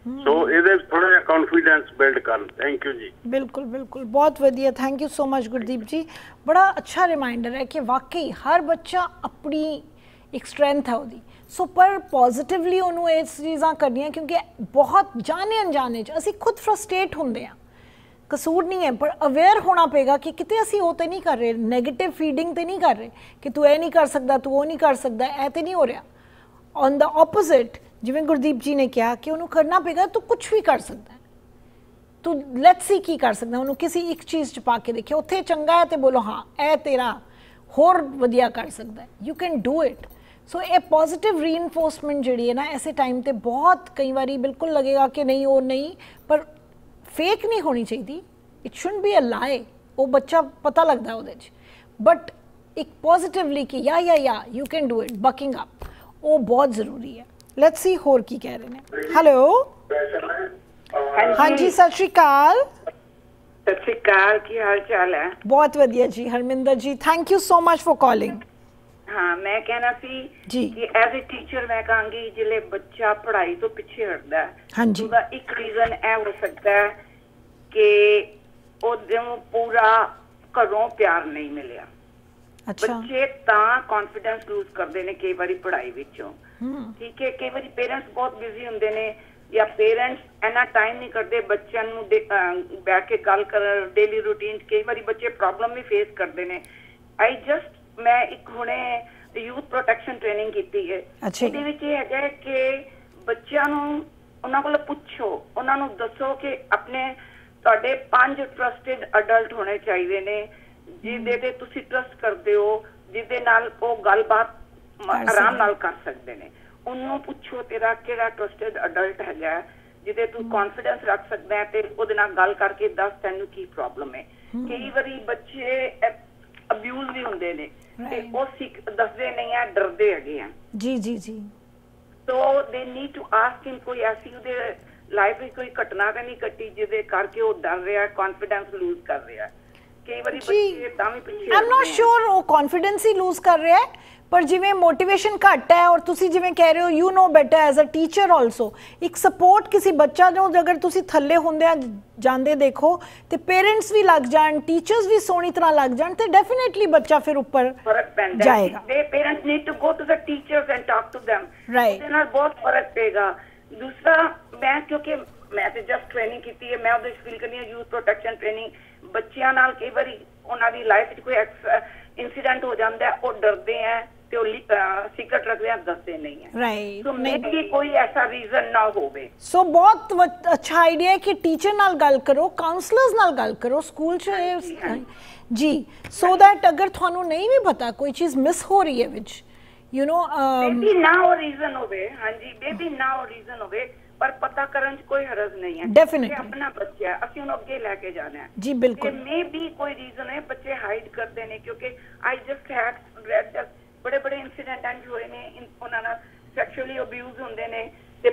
ਸੋ ਇਹਦੇ ਥੋੜਾ ਜਿਹਾ ਕੌਨਫੀਡੈਂਸ ਬਿਲਡ ਕਰਨ। ਥੈਂਕ ਯੂ ਜੀ। ਬਿਲਕੁਲ ਬਿਲकुल, बहुत ਵਧੀਆ, thank you so much Gurdeep ji. ਬੜਾ ਅੱਛਾ ਰਿਮਾइंडर है कि वाकई हर बच्चा अपनी एक स्ट्रेंथ है ਉਹਦੀ। सो पर पॉजिटिवली ਉਹਨੂੰ ਇਹ ਚੀਜ਼ਾਂ ਕਰਨੀਆਂ, ਕਿਉਂਕਿ ਬਹੁਤ ਜਾਣੇ ਅਣਜਾਣੇ 'ਚ ਅਸੀਂ ਖੁਦ ਫਰਸਟ੍ਰੇਟ ਹੁੰਦੇ ਹਾਂ। ਕਸੂਰ ਨਹੀਂ ਹੈ, ਪਰ ਅਵੇਅਰ ਹੋਣਾ ਪਏਗਾ ਕਿ ਕਿਤੇ ਅਸੀਂ ਉਹ ਤੇ ਨਹੀਂ ਕਰ ਰਹੇ, ਨੈਗੇਟਿਵ ਫੀਡਿੰਗ ਤੇ ਨਹੀਂ ਕਰ ਰਹੇ ਕਿ ਤੂੰ ਇਹ ਨਹੀਂ ਕਰ ਸਕਦਾ, ਤੂੰ ਉਹ ਨਹੀਂ ਕਰ ਸਕਦਾ, ਇਹ ਤੇ ਨਹੀਂ ਹੋ ਰਿਹਾ। ਔਨ ਦਾ ਆਪੋਜ਼ਿਟ, ਜਿਵੇਂ ਗੁਰਦੀਪ ਜੀ ਨੇ ਕਿਹਾ ਕਿ ਉਹਨੂੰ ਕਰਨਾ ਪਏਗਾ, ਤੂੰ ਕੁਝ ਵੀ ਕਰ ਸਕਦਾ, ਤੂੰ ਲੈਟਸ ਸੀ ਕੀ ਕਰ ਸਕਦਾ। ਉਹਨੂੰ ਕਿਸੇ ਇੱਕ ਚੀਜ਼ 'ਚ ਪਾ ਕੇ ਦੇਖਿਓ, ਉੱਥੇ ਚੰਗਾ ਹੈ ਤੇ ਬੋਲੋ ਹਾਂ ਇਹ ਤੇਰਾ ਹੋਰ ਵਧੀਆ ਕਰ ਸਕਦਾ, you can do it. So ਇਹ ਪੋਜ਼ਿਟਿਵ ਰੀਇਨਫੋਰਸਮੈਂਟ ਜਿਹੜੀ ਹੈ ਨਾ, ਐਸੇ ਟਾਈਮ ਤੇ ਬਹੁਤ ਕਈ ਵਾਰੀ ਬਿਲਕੁਲ ਲੱਗੇਗਾ ਕਿ ਨਹੀਂ ਉਹ ਨਹੀਂ, ਪਰ ਫੇਕ ਨਹੀਂ ਹੋਣੀ ਚਾਹੀਦੀ। ਇਟ ਸ਼ੁਡਨਟ ਬੀ ਅ ਲਾਈ। ਉਹ ਬੱਚਾ ਪਤਾ ਲੱਗਦਾ ਉਹਦੇ 'ਚ, ਬਟ ਇੱਕ ਪੋਜ਼ਿਟਿਵਲੀ ਕਿ yeah you can do it, bucking up, ਉਹ ਬਹੁਤ ਜ਼ਰੂਰੀ ਹੈ। ਲੈਟਸ ਸੀ ਹੋਰ ਕੀ ਕਹਿ ਰਹੇ ਨੇ। ਹੈਲੋ, ਹਾਂਜੀ ਸਤਿ ਸ਼੍ਰੀ ਅਕਾਲ। ਸਤਿ ਸ਼੍ਰੀ ਅਕਾਲ, ਕੀ ਹਾਲ ਚਾਲ ਹੈ? ਬਹੁਤ ਵਧੀਆ ਜੀ Harminder ji, thank you so much for calling. ਹਾਂ, ਮੈਂ ਕਹਿਣਾ ਸੀ ਕਿ ਐਜ਼ ਅ ਟੀਚਰ ਮੈਂ ਕਹਾਂਗੀ ਜਿਹੜੇ ਬੱਚਾ ਪੜ੍ਹਾਈ ਤੋਂ ਪਿੱਛੇ ਹਟਦਾ ਹਾਂਜੀ, ਉਹਦਾ ਇੱਕ ਰੀਜ਼ਨ ਇਹ ਹੋ ਸਕਦਾ ਹੈ ਕਿ ਉਹਨੂੰ ਪੂਰਾ ਘਰੋਂ ਪਿਆਰ ਨਹੀਂ ਮਿਲਿਆ। ਬੱਚੇ ਤਾਂ ਕੌਨਫੀਡੈਂਸ ਲੂਜ਼ ਕਰਦੇ ਨੇ ਕਈ ਵਾਰੀ ਪੜ੍ਹਾਈ ਵਿੱਚੋਂ, ਠੀਕ ਹੈ। ਕਈ ਵਾਰੀ ਪੇਰੈਂਟਸ ਬਹੁਤ ਬਿਜ਼ੀ ਹੁੰਦੇ ਨੇ ਜਾਂ ਪੇਰੈਂਟਸ ਇੰਨਾ ਟਾਈਮ ਨਹੀਂ ਕਰਦੇ ਬੱਚਿਆਂ ਨੂੰ ਬੈਠ ਕੇ ਗੱਲ ਕਰਨ ਡੇਲੀ ਰੂਟੀਨ। ਕਈ ਵਾਰੀ ਬੱਚੇ ਪ੍ਰੋਬਲਮ ਵੀ ਫੇਸ ਕਰਦੇ ਨੇ। ਮੈਂ ਇੱਕ ਹੁਣੇ ਯੂਥ ਪ੍ਰੋਟੈਕਸ਼ਨ ਟ੍ਰੇਨਿੰਗ ਕੀਤੀ ਹੈ, ਇਹਦੇ ਵਿੱਚ ਇਹ ਹੈਗਾ ਕਿ ਬੱਚਿਆਂ ਨੂੰ ਉਹਨਾਂ ਕੋਲ ਪੁੱਛੋ, ਉਹਨਾਂ ਨੂੰ ਦੱਸੋ ਕਿ ਆਪਣੇ ਤੁਹਾਡੇ 5 ਟਰਸਟਡ ਅਡਲਟ ਹੋਣੇ ਚਾਹੀਦੇ ਨੇ ਜਿਹਦੇ ਤੇ ਤੁਸੀਂ ਟਰਸਟ ਕਰਦੇ ਹੋ, ਜਿਹਦੇ ਨਾਲ ਉਹ ਗੱਲਬਾਤ ਆਰਾਮ ਨਾਲ ਕਰ ਸਕਦੇ ਨੇ। ਉਹਨੂੰ ਪੁੱਛੋ ਤੇਰਾ ਕਿਹੜਾ ਟਰਸਟਡ ਅਡਲਟ ਹੈਗਾ ਜਿਹਦੇ ਤੂੰ ਕੌਨਫੀਡੈਂਸ ਰੱਖ ਸਕਦਾ ਹੈ, ਤੇ ਉਹਦੇ ਨਾਲ ਗੱਲ ਕਰਕੇ ਦੱਸ ਤੈਨੂੰ ਕੀ ਪ੍ਰੋਬਲਮ ਹੈ। ਕਈ ਵਾਰੀ ਬੱਚੇ ਅਬਿਊਜ਼ ਵੀ ਹੁੰਦੇ ਨੇ ਤੇ ਉਹ ਦੱਸਦੇ ਨਹੀਂ ਆ, ਡਰਦੇ ਹੈਗੇ ਆ। ਜੀ ਜੀ ਜੀ। ਸੋ ਦੇ ਨੀਡ ਟੂ ਆਸਕ ਹਿਮ ਕੋਈ ਐਸੀ ਉਹਦੇ ਲਾਈਫ ਵਿੱਚ ਕੋਈ ਘਟਨਾ ਤਾਂ ਨਹੀਂ ਘਟੀ ਜਿਹਦੇ ਕਰਕੇ ਉਹ ਡਰ ਰਿਹਾ, ਕੌਨਫੀਡੈਂਸ ਲੂਜ਼ ਕਰ ਰਿਹਾ। ਕਈ ਵਾਰੀ ਬੱਚੇ ਤਾਂ ਵੀ ਪਿੱਛੇ ਆਈ ਐਮ ਨੋਟ ਸ਼ੋਰ ਉਹ ਕੌਨਫੀਡੈਂਸ ਹੀ ਲੂਜ਼ ਕਰ ਰਿਹਾ ਹੈ, ਪਰ ਜਿਵੇਂ ਮੋਟੀਵੇਸ਼ਨ ਘੱਟ ਹੈ ਔਰ ਤੁਸੀਂ ਜਿਵੇਂ ਕਹਿ ਰਹੇ ਹੋ you know better as a teacher also, ਇੱਕ ਸਪੋਰਟ ਕਿਸੇ ਬੱਚਾ ਨੂੰ ਅਗਰ ਤੁਸੀਂ ਥੱਲੇ ਹੁੰਦੇ ਆ ਜਾਂਦੇ ਦੇਖੋ ਤੇ ਪੇਰੈਂਟਸ ਵੀ ਲੱਗ ਜਾਣ, ਟੀਚਰਸ ਵੀ ਸੋਹਣੀ ਤਰ੍ਹਾਂ ਲੱਗ ਜਾਣ ਤੇ ਡੈਫੀਨਿਟਲੀ ਬੱਚਾ ਫਿਰ ਉੱਪਰ ਜਾਏਗਾ। The parents need to go to the teachers and talk to them, ਉਹਦੇ ਨਾਲ ਬਹੁਤ ਫਰਕ ਪਏਗਾ। ਦੂਸਰਾ, ਮੈਂ ਕਿਉਂਕਿ ਮੈਂ ਤੇ ਜਸਟ ਟ੍ਰੇਨਿੰਗ ਕੀਤੀ ਹੈ, ਮੈਂ ਉਹਦੇ ਵਿੱਚ ਫੀਲ ਕਰਨੀ ਹੈ ਯੂਥ ਪ੍ਰੋਟੈਕਸ਼ਨ ਟ੍ਰੇਨਿੰਗ। ਬੱਚਿਆਂ ਨਾਲ ਕਈ ਵਾਰੀ ਉਹਨਾਂ ਦੀ ਲਾਈਫ ਵਿੱਚ ਕੋਈ ਇੰਸੀਡੈਂਟ ਹੋ ਜਾਂਦਾ, ਉਹ ਡਰਦੇ ਹੈ ਤੇ ਉਹ ਸੀਕ੍ਰੇਟ ਰੱਖਦੇ ਆ, ਦੱਸਦੇ ਨਹੀਂ ਹੈ। ਰਾਈਟ, ਸੋ ਮੇਬੀ ਕੋਈ ਐਸਾ ਰੀਜ਼ਨ ਨਾ ਹੋਵੇ। ਸੋ ਬਹੁਤ ਅੱਛਾ ਆਈਡੀਆ ਹੈ ਕਿ ਟੀਚਰ ਨਾਲ ਗੱਲ ਕਰੋ, ਕਾਉਂਸਲਰਸ ਨਾਲ ਗੱਲ ਕਰੋ ਸਕੂਲ 'ਚ ਜੀ, ਸੋ ਦੈਟ ਅਗਰ ਤੁਹਾਨੂੰ ਨਹੀਂ ਵੀ ਪਤਾ ਕੋਈ ਚੀਜ਼ ਮਿਸ ਹੋ ਰਹੀ ਹੈ ਵਿੱਚ ਯੂ ਨੋ ਬੇਬੀ ਨਾ ਉਹ ਰੀਜ਼ਨ ਹੋਵੇ। ਹਾਂਜੀ, ਬੇਬੀ ਨਾ ਉਹ ਰੀਜ਼ਨ ਹੋਵੇ, ਪਰ ਪਤਾ ਕਰਨ 'ਚ ਕੋਈ ਹਰਜ ਨਹੀਂ ਹੈ। ਡੈਫੀਨਿਟਲੀ ਆਪਣਾ ਬੱਚਾ ਹੈ, ਅਸੀਂ ਉਹਨੂੰ ਅੱਗੇ ਲੈ ਕੇ ਜਾਣਾ ਹੈ ਜੀ। ਬਿਲਕੁਲ, ਮੇ ਬੀ ਕੋਈ ਰੀਜ਼ਨ ਹੈ ਬੱਚੇ ਹਾਈਡ ਕਰਦੇ ਨੇ, ਕਿਉਂਕਿ ਆਈ ਜਸਟ ਹੈਡ ਰੈਡ ਬੜੇ ਬੜੇ ਇਨਸੀਡੈਂਟ ਹੋਏ ਨੇ, ਉਹਨਾਂ ਨਾਲ ਸੈਕਸ਼ੂਅਲੀ ਅਬਿਊਜ਼ ਹੁੰਦੇ ਨੇ ਤੇ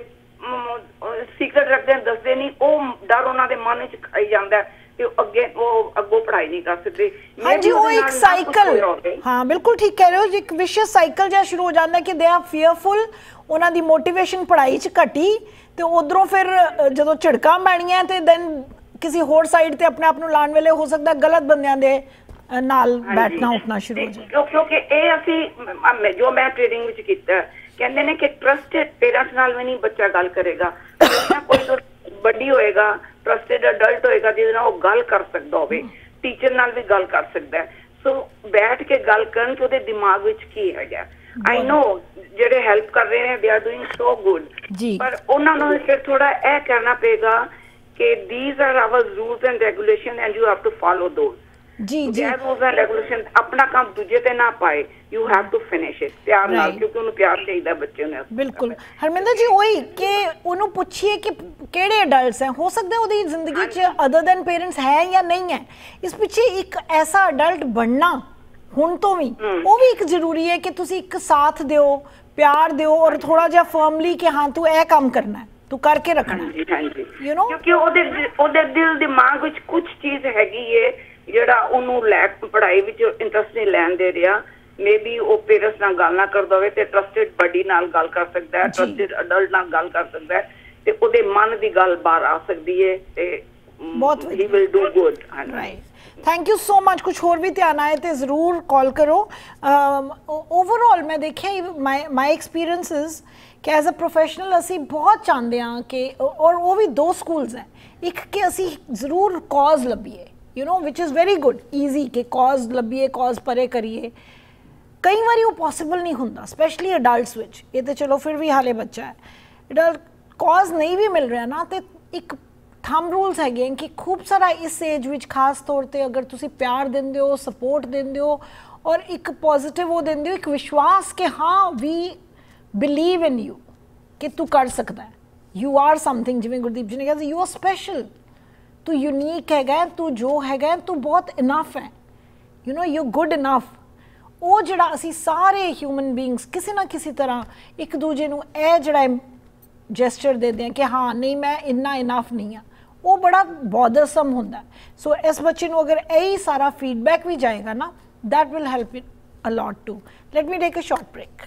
ਸੀਕ੍ਰੇਟ ਰੱਖਦੇ ਨੇ, ਦੱਸਦੇ ਨਹੀਂ, ਉਹ ਡਰ ਉਹਨਾਂ ਦੇ ਮਨ ਵਿੱਚ ਖਾਈ ਜਾਂਦਾ ਤੇ ਅੱਗੋਂ ਪੜ੍ਹਾਈ ਨਹੀਂ ਕਰ ਸਕਦੇ। ਹਾਂਜੀ, ਉਹ ਇੱਕ ਸਾਈਕਲ, ਹਾਂ ਬਿਲਕੁਲ ਠੀਕ ਕਹਿ ਰਹੇ ਹੋ, ਇੱਕ ਵਿਸ਼ਿਅਸ ਸਾਈਕਲ ਜਿਹਾ ਸ਼ੁਰੂ ਹੋ ਜਾਂਦਾ ਕਿ ਦੇ ਆਰ ਫੀਅਰਫੁਲ, ਉਹਨਾਂ ਦੀ ਮੋਟੀਵੇਸ਼ਨ ਪੜ੍ਹਾਈ 'ਚ ਘਟੀ ਤੇ ਉਧਰੋਂ ਫਿਰ ਜਦੋਂ ਝਿੜਕਾਂ ਪੈਣੀਆਂ ਤੇ ਦੈਨ ਕਿਸੇ ਹੋਰ ਸਾਈਡ ਤੇ ਆਪਣੇ ਆਪ ਨੂੰ ਲਾਉਣ ਵੇਲੇ ਹੋ ਸਕਦਾ ਗਲਤ ਬੰਦਿਆਂ ਦੇ ਨਾਲ ਬੈਠਣਾ ਉੱਠਣਾ ਸ਼ੁਰੂ ਹੋ ਜਾਏ। ਕਿਉਂਕਿ ਇਹ ਅਸੀਂ ਜੋ ਮੈਂ ਟ੍ਰੇਨਿੰਗ ਵਿੱਚ ਕੀਤਾ, ਕਹਿੰਦੇ ਨੇ ਕਿ ਟਰਸਟਡ ਪੇਰੈਂਟਸ ਨਾਲ ਵੀ ਨਹੀਂ ਬੱਚਾ ਗੱਲ ਕਰੇਗਾ, ਕੋਈ ਵੱਡੀ ਹੋਏਗਾ, ਟਰਸਟਡ ਅਡਲਟ ਹੋਏਗਾ ਜਿਹਦੇ ਨਾਲ ਉਹ ਗੱਲ ਕਰ ਸਕਦਾ ਹੋਵੇ, ਟੀਚਰ ਨਾਲ ਵੀ ਗੱਲ ਕਰ ਸਕਦਾ। ਸੋ ਬੈਠ ਕੇ ਗੱਲ ਕਰਨ ਚ ਉਹਦੇ ਦਿਮਾਗ ਵਿੱਚ ਕੀ ਹੈਗਾ। ਆਈ ਨੋ ਜਿਹੜੇ ਹੈਲਪ ਕਰ ਰਹੇ ਨੇ they are doing so good, ਪਰ ਉਹਨਾਂ ਨੂੰ ਫਿਰ ਥੋੜਾ ਇਹ ਕਰਨਾ ਪਏਗਾ ਕਿ these are our rules and regulation and you have to follow those। ਜੀ ਜੀ, ਰੂਲਸ ਐਂਡ ਰੈਗੂਲੇਸ਼ਨ, ਆਪਣਾ ਕੰਮ ਦੂਜੇ ਤੇ ਨਾ ਪਾਏ, you have to finish it ਪਿਆਰ ਨਾਲ, ਕਿਉਂਕਿ ਉਹਨੂੰ ਪਿਆਰ ਚਾਹੀਦਾ ਬੱਚੇ ਨੂੰ। ਬਿਲਕੁਲ ਹਰਮਿੰਦਰ ਜੀ, ਉਹੀ ਕਿ ਉਹਨੂੰ ਪੁੱਛੀਏ ਕਿ ਕਿਹੜੇ ਅਡਲਟਸ ਹੈ, ਹੋ ਸਕਦਾ ਉਹਦੀ ਜ਼ਿੰਦਗੀ 'ਚ ਅਦਰ ਦੈਨ ਪੇਰੈਂਟਸ ਹੈ ਜਾਂ ਨਹੀਂ ਹੈ, ਇਸ ਪਿੱਛੇ ਇੱਕ ਐਸਾ ਅਡਲਟ ਬਣਨਾ ਹੁਣ ਤੋਂ ਵੀ ਉਹ ਵੀ ਇੱਕ ਜ਼ਰੂਰੀ ਹੈ ਕਿ ਤੁਸੀਂ ਇੱਕ ਸਾਥ ਦਿਓ, ਪਿਆਰ ਦਿਓ ਔਰ ਥੋੜਾ ਜਿਹਾ ਫਰਮਲੀ ਕਿ ਹਾਂ ਤੂੰ ਇਹ ਕੰਮ ਕਰਨਾ ਹੈ, ਤੂੰ ਕਰਕੇ ਰੱਖਣਾ, ਯੂ ਨੋ, ਕਿਉਂਕਿ ਉਹਦੇ ਦਿਲ ਦਿਮਾਗ ਵਿੱਚ ਕੁਝ ਚੀਜ਼ ਹੈਗੀ ਹੈ ਜਿਹੜਾ ਉਹਨੂੰ ਲੈ ਪੜ੍ਹਾਈ ਵਿੱਚ ਇੰਟਰਸਟ ਨਹੀਂ ਲੈਣ ਦੇ ਰਿਹਾ। ਮੇਬੀ ਉਹ ਪੇਰੈਂਟਸ ਨਾਲ ਗੱਲ ਨਾ ਕਰਦਾ ਹੋਵੇ ਤੇ ਟਰਸਟਡ ਬਡੀ ਨਾਲ ਗੱਲ ਕਰ ਸਕਦਾ ਹੈ, ਟਰਸਟਡ ਅਡਲਟ ਨਾਲ ਗੱਲ ਕਰ ਸਕਦਾ ਹੈ, ਤੇ ਤੇ ਉਹਦੇ ਮਨ ਦੀ ਗੱਲ ਬਾਹਰ ਆ ਸਕਦੀ ਹੈ ਤੇ ਬਹੁਤ ਹੀ will do good. Right, thank you so much. ਕੁਛ ਹੋਰ ਵੀ ਧਿਆਨ ਆਏ ਤੇ ਜ਼ਰੂਰ ਕਾਲ ਕਰੋ। ਓਵਰਆਲ ਮੈਂ ਦੇਖਿਆ ਮਾਈ ਐਕਸਪੀਰੀਅੰਸਿਸ ਕਿ ਐਜ਼ ਅ ਪ੍ਰੋਫੈਸ਼ਨਲ ਅਸੀਂ ਬਹੁਤ ਚਾਹੁੰਦੇ ਹਾਂ ਕਿ, ਔਰ ਉਹ ਵੀ ਦੋ ਸਕੂਲਸ ਹੈ, ਇੱਕ ਕਿ ਅਸੀਂ ਜ਼ਰੂਰ ਕਾਜ਼ ਲੱਭੀਏ, you know, which is very good, easy ਕਿ ਕਾਜ਼ ਲੱਭੀਏ, ਕਾਜ਼ ਪਰੇ ਕਰੀਏ। ਕਈ ਵਾਰੀ ਉਹ ਪੋਸੀਬਲ ਨਹੀਂ ਹੁੰਦਾ, ਸਪੈਸ਼ਲੀ ਅਡਲਟਸ ਵਿੱਚ। ਇਹ ਤਾਂ ਚਲੋ ਫਿਰ ਵੀ ਹਾਲੇ ਬੱਚਾ ਹੈ, ਅਡਲਟ ਕਾਜ਼ ਨਹੀਂ ਵੀ ਮਿਲ ਰਿਹਾ ਨਾ, ਤੇ ਇੱਕ ਥੰਬ ਰੂਲਸ ਹੈਗੇ ਕਿ ਖੂਬ ਸਾਰਾ ਇਸ ਏਜ ਵਿੱਚ ਖਾਸ ਤੌਰ ਤੇ ਅਗਰ ਤੁਸੀਂ ਪਿਆਰ ਦਿੰਦੇ ਹੋ, ਸਪੋਰਟ ਦਿੰਦੇ ਹੋ, ਔਰ ਇੱਕ ਪੋਜ਼ਿਟਿਵ ਉਹ ਦਿੰਦੇ ਹੋ, ਇੱਕ ਵਿਸ਼ਵਾਸ ਕਿ ਹਾਂ ਵੀ ਬਿਲੀਵ ਇਨ ਯੂ ਕਿ ਤੂੰ ਕਰ ਸਕਦਾ ਹੈ, ਯੂ ਆਰ ਸਮਥਿੰਗ। ਜਿਵੇਂ ਗੁਰਦੀਪ ਜੀ ਨੇ ਕਿਹਾ, ਯੂ ਆਰ ਸਪੈਸ਼ਲ, ਤੂੰ ਯੂਨੀਕ ਹੈਗਾ, ਤੂੰ ਜੋ ਹੈਗਾ ਤੂੰ ਬਹੁਤ ਇਨਫ ਹੈ, you know, you good enough. ਉਹ ਜਿਹੜਾ ਅਸੀਂ ਸਾਰੇ ਹਿਊਮਨ ਬੀਇੰਗਸ ਕਿਸੇ ਨਾ ਕਿਸੇ ਤਰ੍ਹਾਂ ਇੱਕ ਦੂਜੇ ਨੂੰ ਇਹ ਜਿਹੜਾ ਜੈਸਚਰ ਦਿੰਦੇ ਹਾਂ ਕਿ ਹਾਂ ਨਹੀਂ ਮੈਂ ਇੰਨਾ ਇਨਫ ਨਹੀਂ ਹਾਂ, ਉਹ ਬੜਾ ਬੋਦਰਸਮ ਹੁੰਦਾ। ਸੋ ਇਸ ਬੱਚੇ ਨੂੰ ਅਗਰ ਇਹੀ ਸਾਰਾ ਫੀਡਬੈਕ ਵੀ ਜਾਏਗਾ ਨਾ, that will help it a lot too. Let me take a short break.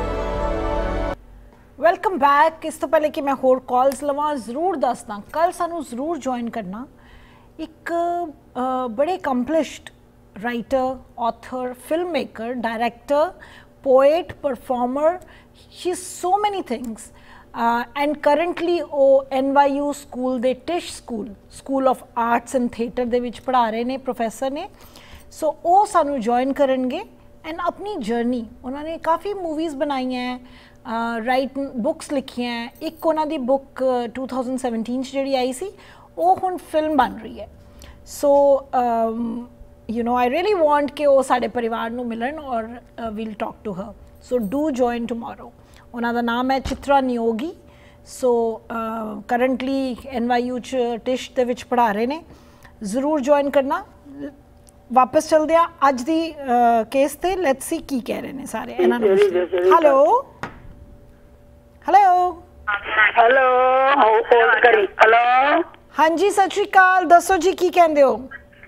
Welcome back. ਇਸ ਤੋਂ ਪਹਿਲੇ ਕਿ ਮੈਂ ਹੋਰ ਕਾਲਸ ਲਵਾਂ, ਜ਼ਰੂਰ ਦੱਸਦਾ ਕੱਲ ਸਾਨੂੰ ਜ਼ਰੂਰ ਜੁਆਇਨ ਕਰਨਾ ਇੱਕ ਬੜੇ accomplished writer, author, film maker, director, poet, performer, she is so many things. And currently ਉਹ NYU ਸਕੂਲ ਦੇ Tisch school of arts and theatre ਦੇ ਵਿੱਚ ਪੜ੍ਹਾ ਰਹੇ ਨੇ, ਪ੍ਰੋਫੈਸਰ ਨੇ। ਸੋ ਉਹ ਸਾਨੂੰ ਜੁਆਇਨ ਕਰਨਗੇ ਐਂਡ ਆਪਣੀ ਜਰਨੀ, ਉਹਨਾਂ ਨੇ ਕਾਫੀ ਮੂਵੀਜ਼ ਬਣਾਈਆਂ, ਰਾਈਟ ਬੁੱਕਸ ਲਿਖੀਆਂ। ਇੱਕ ਉਹਨਾਂ ਦੀ ਬੁੱਕ 2017 'ਚ ਜਿਹੜੀ ਆਈ ਸੀ, ਉਹ ਹੁਣ ਫਿਲਮ ਬਣ ਰਹੀ ਹੈ। So you know, I really want ਕਿ ਉਹ ਸਾਡੇ ਪਰਿਵਾਰ ਨੂੰ ਮਿਲਣ ਔਰ we'll talk to her. So do join tomorrow. ਉਹਨਾਂ ਦਾ ਨਾਮ ਹੈ Chitra Niyogi. So currently NYU 'ਚ ਟਿਸ਼ ਦੇ ਵਿੱਚ ਪੜ੍ਹਾ ਰਹੇ ਨੇ, ਜ਼ਰੂਰ ਜੁਆਇਨ ਕਰਨਾ। ਵਾਪਸ ਚਲਦੇ ਆ ਅੱਜ ਦੀ ਕੇਸ ਤੇ, ਲੈਟਸ ਸੀ ਕੀ ਕਹਿ ਰਹੇ ਨੇ ਸਾਰੇ ਇਹਨਾਂ ਨੂੰ। ਹੈਲੋ ਹੈਲੋ ਹੈਲੋ, ਹੋਲਡ ਕਰੀ। ਹੈਲੋ, ਹਾਂਜੀ, ਸਤਿ ਸ਼੍ਰੀ ਅਕਾਲ, ਦੱਸੋ ਜੀ ਕੀ ਕਹਿੰਦੇ ਹੋ?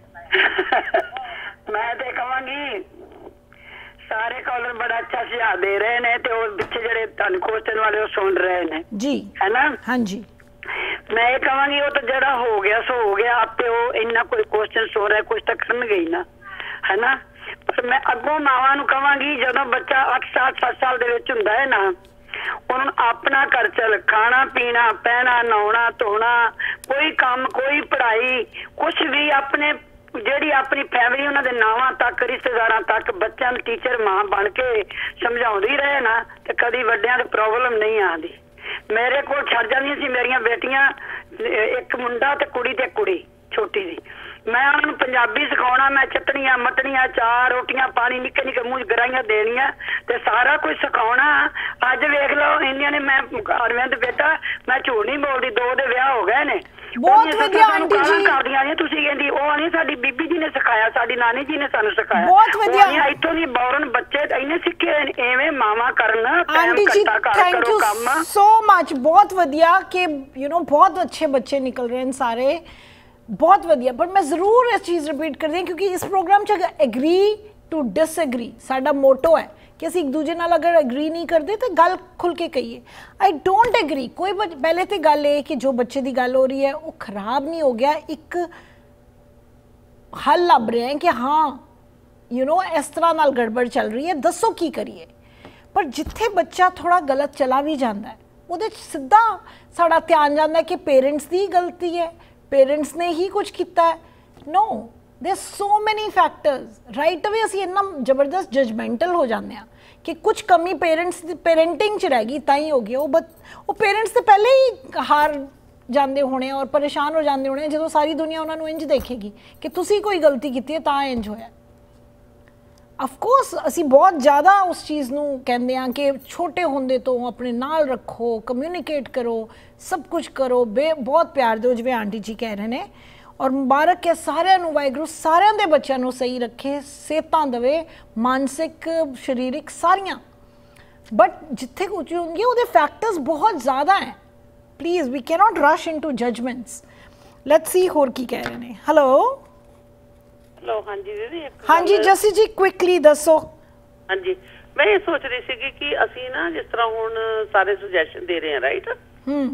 ਮੈਂ ਤੇ ਕਹਾਂਗੀ ਸਾਰੇ ਕਾਲਰ ਬੜਾ ਅੱਛਾ ਸੁਝਾਅ ਦੇ ਰਹੇ ਨੇ ਤੇ ਉਹ ਪਿੱਛੇ ਜਿਹੜੇ ਤੁਹਾਨੂੰ ਕੁਐਸਚਨ ਵਾਲੇ ਉਹ ਸੁਣ ਰਹੇ ਨੇ ਜੀ, ਹੈ ਨਾ? ਹਾਂਜੀ, ਮੈਂ ਇਹ ਕਹਾਂਗੀ ਉਹ ਤਾਂ ਜਿਹੜਾ ਹੋ ਗਿਆ ਸੋ ਹੋ ਗਿਆ, ਆਪੇ ਉਹ ਇੰਨਾ ਕੋਈ ਕੁਐਸਚਨ ਸੁਣ ਰਿਹਾ, ਕੁਝ ਤਾਂ ਕਰਨਗੇ ਹੀ ਨਾ, ਹੈ ਨਾ। ਪਰ ਮੈਂ ਅੱਗੋਂ ਮਾਵਾਂ ਨੂੰ ਕਹਾਂਗੀ ਜਦੋਂ ਬੱਚਾ 8 ਸਾਲ 7 ਸਾਲ ਦੇ ਵਿੱਚ ਹੁੰਦਾ ਹੈ ਨਾ, ਉਹਨੂੰ ਆਪਣਾ ਖਰਚਾ, ਖਾਣਾ ਪੀਣਾ, ਪਹਿਣਾ, ਨਹਾਉਣਾ ਧੋਣਾ, ਕੋਈ ਕੰਮ, ਕੋਈ ਪੜ੍ਹਾਈ, ਕੁਛ ਵੀ ਆਪਣੇ ਜਿਹੜੀ ਆਪਣੀ ਫੈਮਿਲੀ ਉਹਨਾਂ ਦੇ ਨਾਵਾਂ ਤੱਕ, ਰਿਸ਼ਤੇਦਾਰਾਂ ਤੱਕ ਬੱਚਿਆਂ ਨੂੰ ਟੀਚਰ ਮਾਂ ਬਣ ਕੇ ਸਮਝਾਉਂਦੀ ਰਹੇ ਨਾ, ਤੇ ਕਦੀ ਵੱਡਿਆਂ ਦੀ ਪ੍ਰੋਬਲਮ ਨਹੀਂ ਆਉਂਦੀ। ਮੇਰੇ ਕੋਲ ਛੱਡ ਜਾਂਦੀਆਂ ਸੀ ਮੇਰੀਆਂ ਬੇਟੀਆਂ, ਇੱਕ ਮੁੰਡਾ ਤੇ ਕੁੜੀ ਤੇ ਕੁੜੀ ਛੋਟੀ ਸੀ। ਮੈਂ ਉਹਨਾਂ ਨੂੰ ਪੰਜਾਬੀ ਸਿਖਾਉਣਾ, ਮੈਂ ਚਟਣੀਆਂ ਮਟਣੀਆਂ, ਚਾਰ ਰੋਟੀਆਂ, ਪਾਣੀ, ਨਿੱਕੇ ਨਿੱਕੇ ਮੂੰਹ ਗਰਾਈਆਂ ਦੇਣੀਆਂ ਤੇ ਸਾਰਾ ਕੁਝ ਸਿਖਾਉਣਾ। ਅੱਜ ਵੇਖ ਲਓ ਇੰਨੀਆਂ ਨੇ, ਮੈਂ ਅਰਵਿੰਦ ਬੇਟਾ ਮੈਂ ਝੂਠ ਨਹੀਂ ਬੋਲਦੀ, 2 ਦੇ ਵਿਆਹ ਹੋ ਗਏ ਨੇ। ਬਹੁਤ ਵਧੀਆ ਆਂਟੀ ਜੀ, ਕਰਦੀਆਂ ਨੇ ਤੁਸੀਂ ਕਹਿੰਦੀ ਉਹ ਨਹੀਂ, ਸਾਡੀ ਬੀਬੀ ਜੀ ਨੇ ਸਿਖਾਇਆ, ਸਾਡੀ ਨਾਨੀ ਜੀ ਨੇ ਸਾਨੂੰ ਸਿਖਾਇਆ। ਬਹੁਤ ਵਧੀਆ, ਇੱਥੋਂ ਦੀ ਬੌਰਨ ਬੱਚੇ ਇੰਨੇ ਸਿੱਖੇ ਐਵੇਂ ਮਾਵਾਂ ਕਰਨ। ਆਂਟੀ ਜੀ ਥੈਂਕ ਯੂ ਸੋ ਮਚ, ਬਹੁਤ ਵਧੀਆ ਕਿ ਯੂ ਨੋ ਬਹੁਤ ਅੱਛੇ ਬੱਚੇ ਨਿਕਲ ਰਹੇ ਹਨ ਸਾਰੇ, ਬਹੁਤ ਵਧੀਆ। ਪਰ ਮੈਂ ਜ਼ਰੂਰ ਇਸ ਚੀਜ਼ ਰਿਪੀਟ ਕਰਦੀ ਹਾਂ ਕਿਉਂਕਿ ਇਸ ਪ੍ਰੋਗਰਾਮ 'ਚ ਐਗਰੀ ਟੂ ਡਿਸਐਗਰੀ ਸਾਡਾ ਮੋਟੋ ਹੈ ਕਿ ਅਸੀਂ ਇੱਕ ਦੂਜੇ ਨਾਲ ਅਗਰ ਐਗਰੀ ਨਹੀਂ ਕਰਦੇ ਤਾਂ ਗੱਲ ਖੁੱਲ੍ਹ ਕੇ ਕਹੀਏ। ਆਈ ਡੋਂਟ ਐਗਰੀ ਕੋਈ, ਪਹਿਲੇ ਤਾਂ ਗੱਲ ਇਹ ਕਿ ਜੋ ਬੱਚੇ ਦੀ ਗੱਲ ਹੋ ਰਹੀ ਹੈ ਉਹ ਖਰਾਬ ਨਹੀਂ ਹੋ ਗਿਆ, ਇੱਕ ਹੱਲ ਲੱਭ ਰਹੇ ਹੈ ਕਿ ਹਾਂ ਯੂ ਨੋ ਇਸ ਤਰ੍ਹਾਂ ਨਾਲ ਗੜਬੜ ਚੱਲ ਰਹੀ ਹੈ, ਦੱਸੋ ਕੀ ਕਰੀਏ। ਪਰ ਜਿੱਥੇ ਬੱਚਾ ਥੋੜ੍ਹਾ ਗਲਤ ਚਲਾ ਵੀ ਜਾਂਦਾ ਹੈ, ਉਹਦੇ 'ਚ ਸਿੱਧਾ ਸਾਡਾ ਧਿਆਨ ਜਾਂਦਾ ਕਿ ਪੇਰੈਂਟਸ ਦੀ ਗਲਤੀ ਹੈ, ਪੇਰੈਂਟਸ ਨੇ ਹੀ ਕੁਝ ਕੀਤਾ ਹੈ। No, there so many factors. Right away ਅਸੀਂ ਇੰਨਾ ਜ਼ਬਰਦਸਤ ਜਜਮੈਂਟਲ ਹੋ ਜਾਂਦੇ ਆ ਕਿ ਕੁਝ ਕਮੀ ਪੇਰੈਂਟਸ ਦੀ ਪੈਰੈਂਟਿੰਗ 'ਚ ਰਹਿ ਗਈ ਤਾਂ ਹੀ ਹੋ ਗਿਆ। ਉਹ ਪੇਰੈਂਟਸ ਤੇ ਪਹਿਲੇ ਹੀ ਹਾਰ ਜਾਂਦੇ ਹੋਣੇ ਔਰ ਪਰੇਸ਼ਾਨ ਹੋ ਜਾਂਦੇ ਹੋਣੇ ਜਦੋਂ ਸਾਰੀ ਦੁਨੀਆ ਉਹਨਾਂ ਨੂੰ ਇੰਜ ਦੇਖੇਗੀ ਕਿ ਤੁਸੀਂ ਕੋਈ ਗਲਤੀ ਕੀਤੀ ਹੈ ਤਾਂ ਇੰਜ ਹੋਇਆ। ਆਫ ਕੋਰਸ ਅਸੀਂ ਬਹੁਤ ਜ਼ਿਆਦਾ ਉਸ ਚੀਜ਼ ਨੂੰ ਕਹਿੰਦੇ ਹਾਂ ਕਿ ਛੋਟੇ ਹੁੰਦੇ ਤੋਂ ਆਪਣੇ ਨਾਲ ਰੱਖੋ, ਕਮਿਊਨੀਕੇਟ ਕਰੋ, ਸਭ ਕੁਝ ਕਰੋ, ਬਹੁਤ ਪਿਆਰ ਦਿਓ ਜਿਵੇਂ ਆਂਟੀ ਜੀ ਕਹਿ ਰਹੇ ਨੇ। ਔਰ ਮੁਬਾਰਕ ਹੈ ਸਾਰਿਆਂ ਨੂੰ, ਵਾਹਿਗੁਰੂ ਸਾਰਿਆਂ ਦੇ ਬੱਚਿਆਂ ਨੂੰ ਸਹੀ ਰੱਖੇ, ਸਿਹਤਾਂ ਦੇਵੇ, ਮਾਨਸਿਕ ਸਰੀਰਕ ਸਾਰੀਆਂ। ਬਟ ਜਿੱਥੇ ਕੁਝ ਹੋਣਗੇ ਉਹਦੇ ਫੈਕਟਰਸ ਬਹੁਤ ਜ਼ਿਆਦਾ ਹੈ। Please we cannot rush into judgements. Let's see ਹੋਰ ਕੀ ਕਹਿ ਰਹੇ ਨੇ। ਹੈਲੋ ਹੈਲੋ, ਹਾਂਜੀ ਦੀਦੀ। ਹਾਂਜੀ ਜਸੀ ਜੀ, ਕੁਇਕਲੀ ਦੱਸੋ। ਹਾਂਜੀ, ਮੈਂ ਇਹ ਸੋਚ ਰਹੀ ਸੀਗੀ ਕਿ ਅਸੀਂ ਨਾ ਜਿਸ ਤਰ੍ਹਾਂ ਹੁਣ ਸਾਰੇ ਸੁਜੈਸ਼ਨ ਦੇ ਰਹੇ ਹਾਂ ਰਾਈਟ,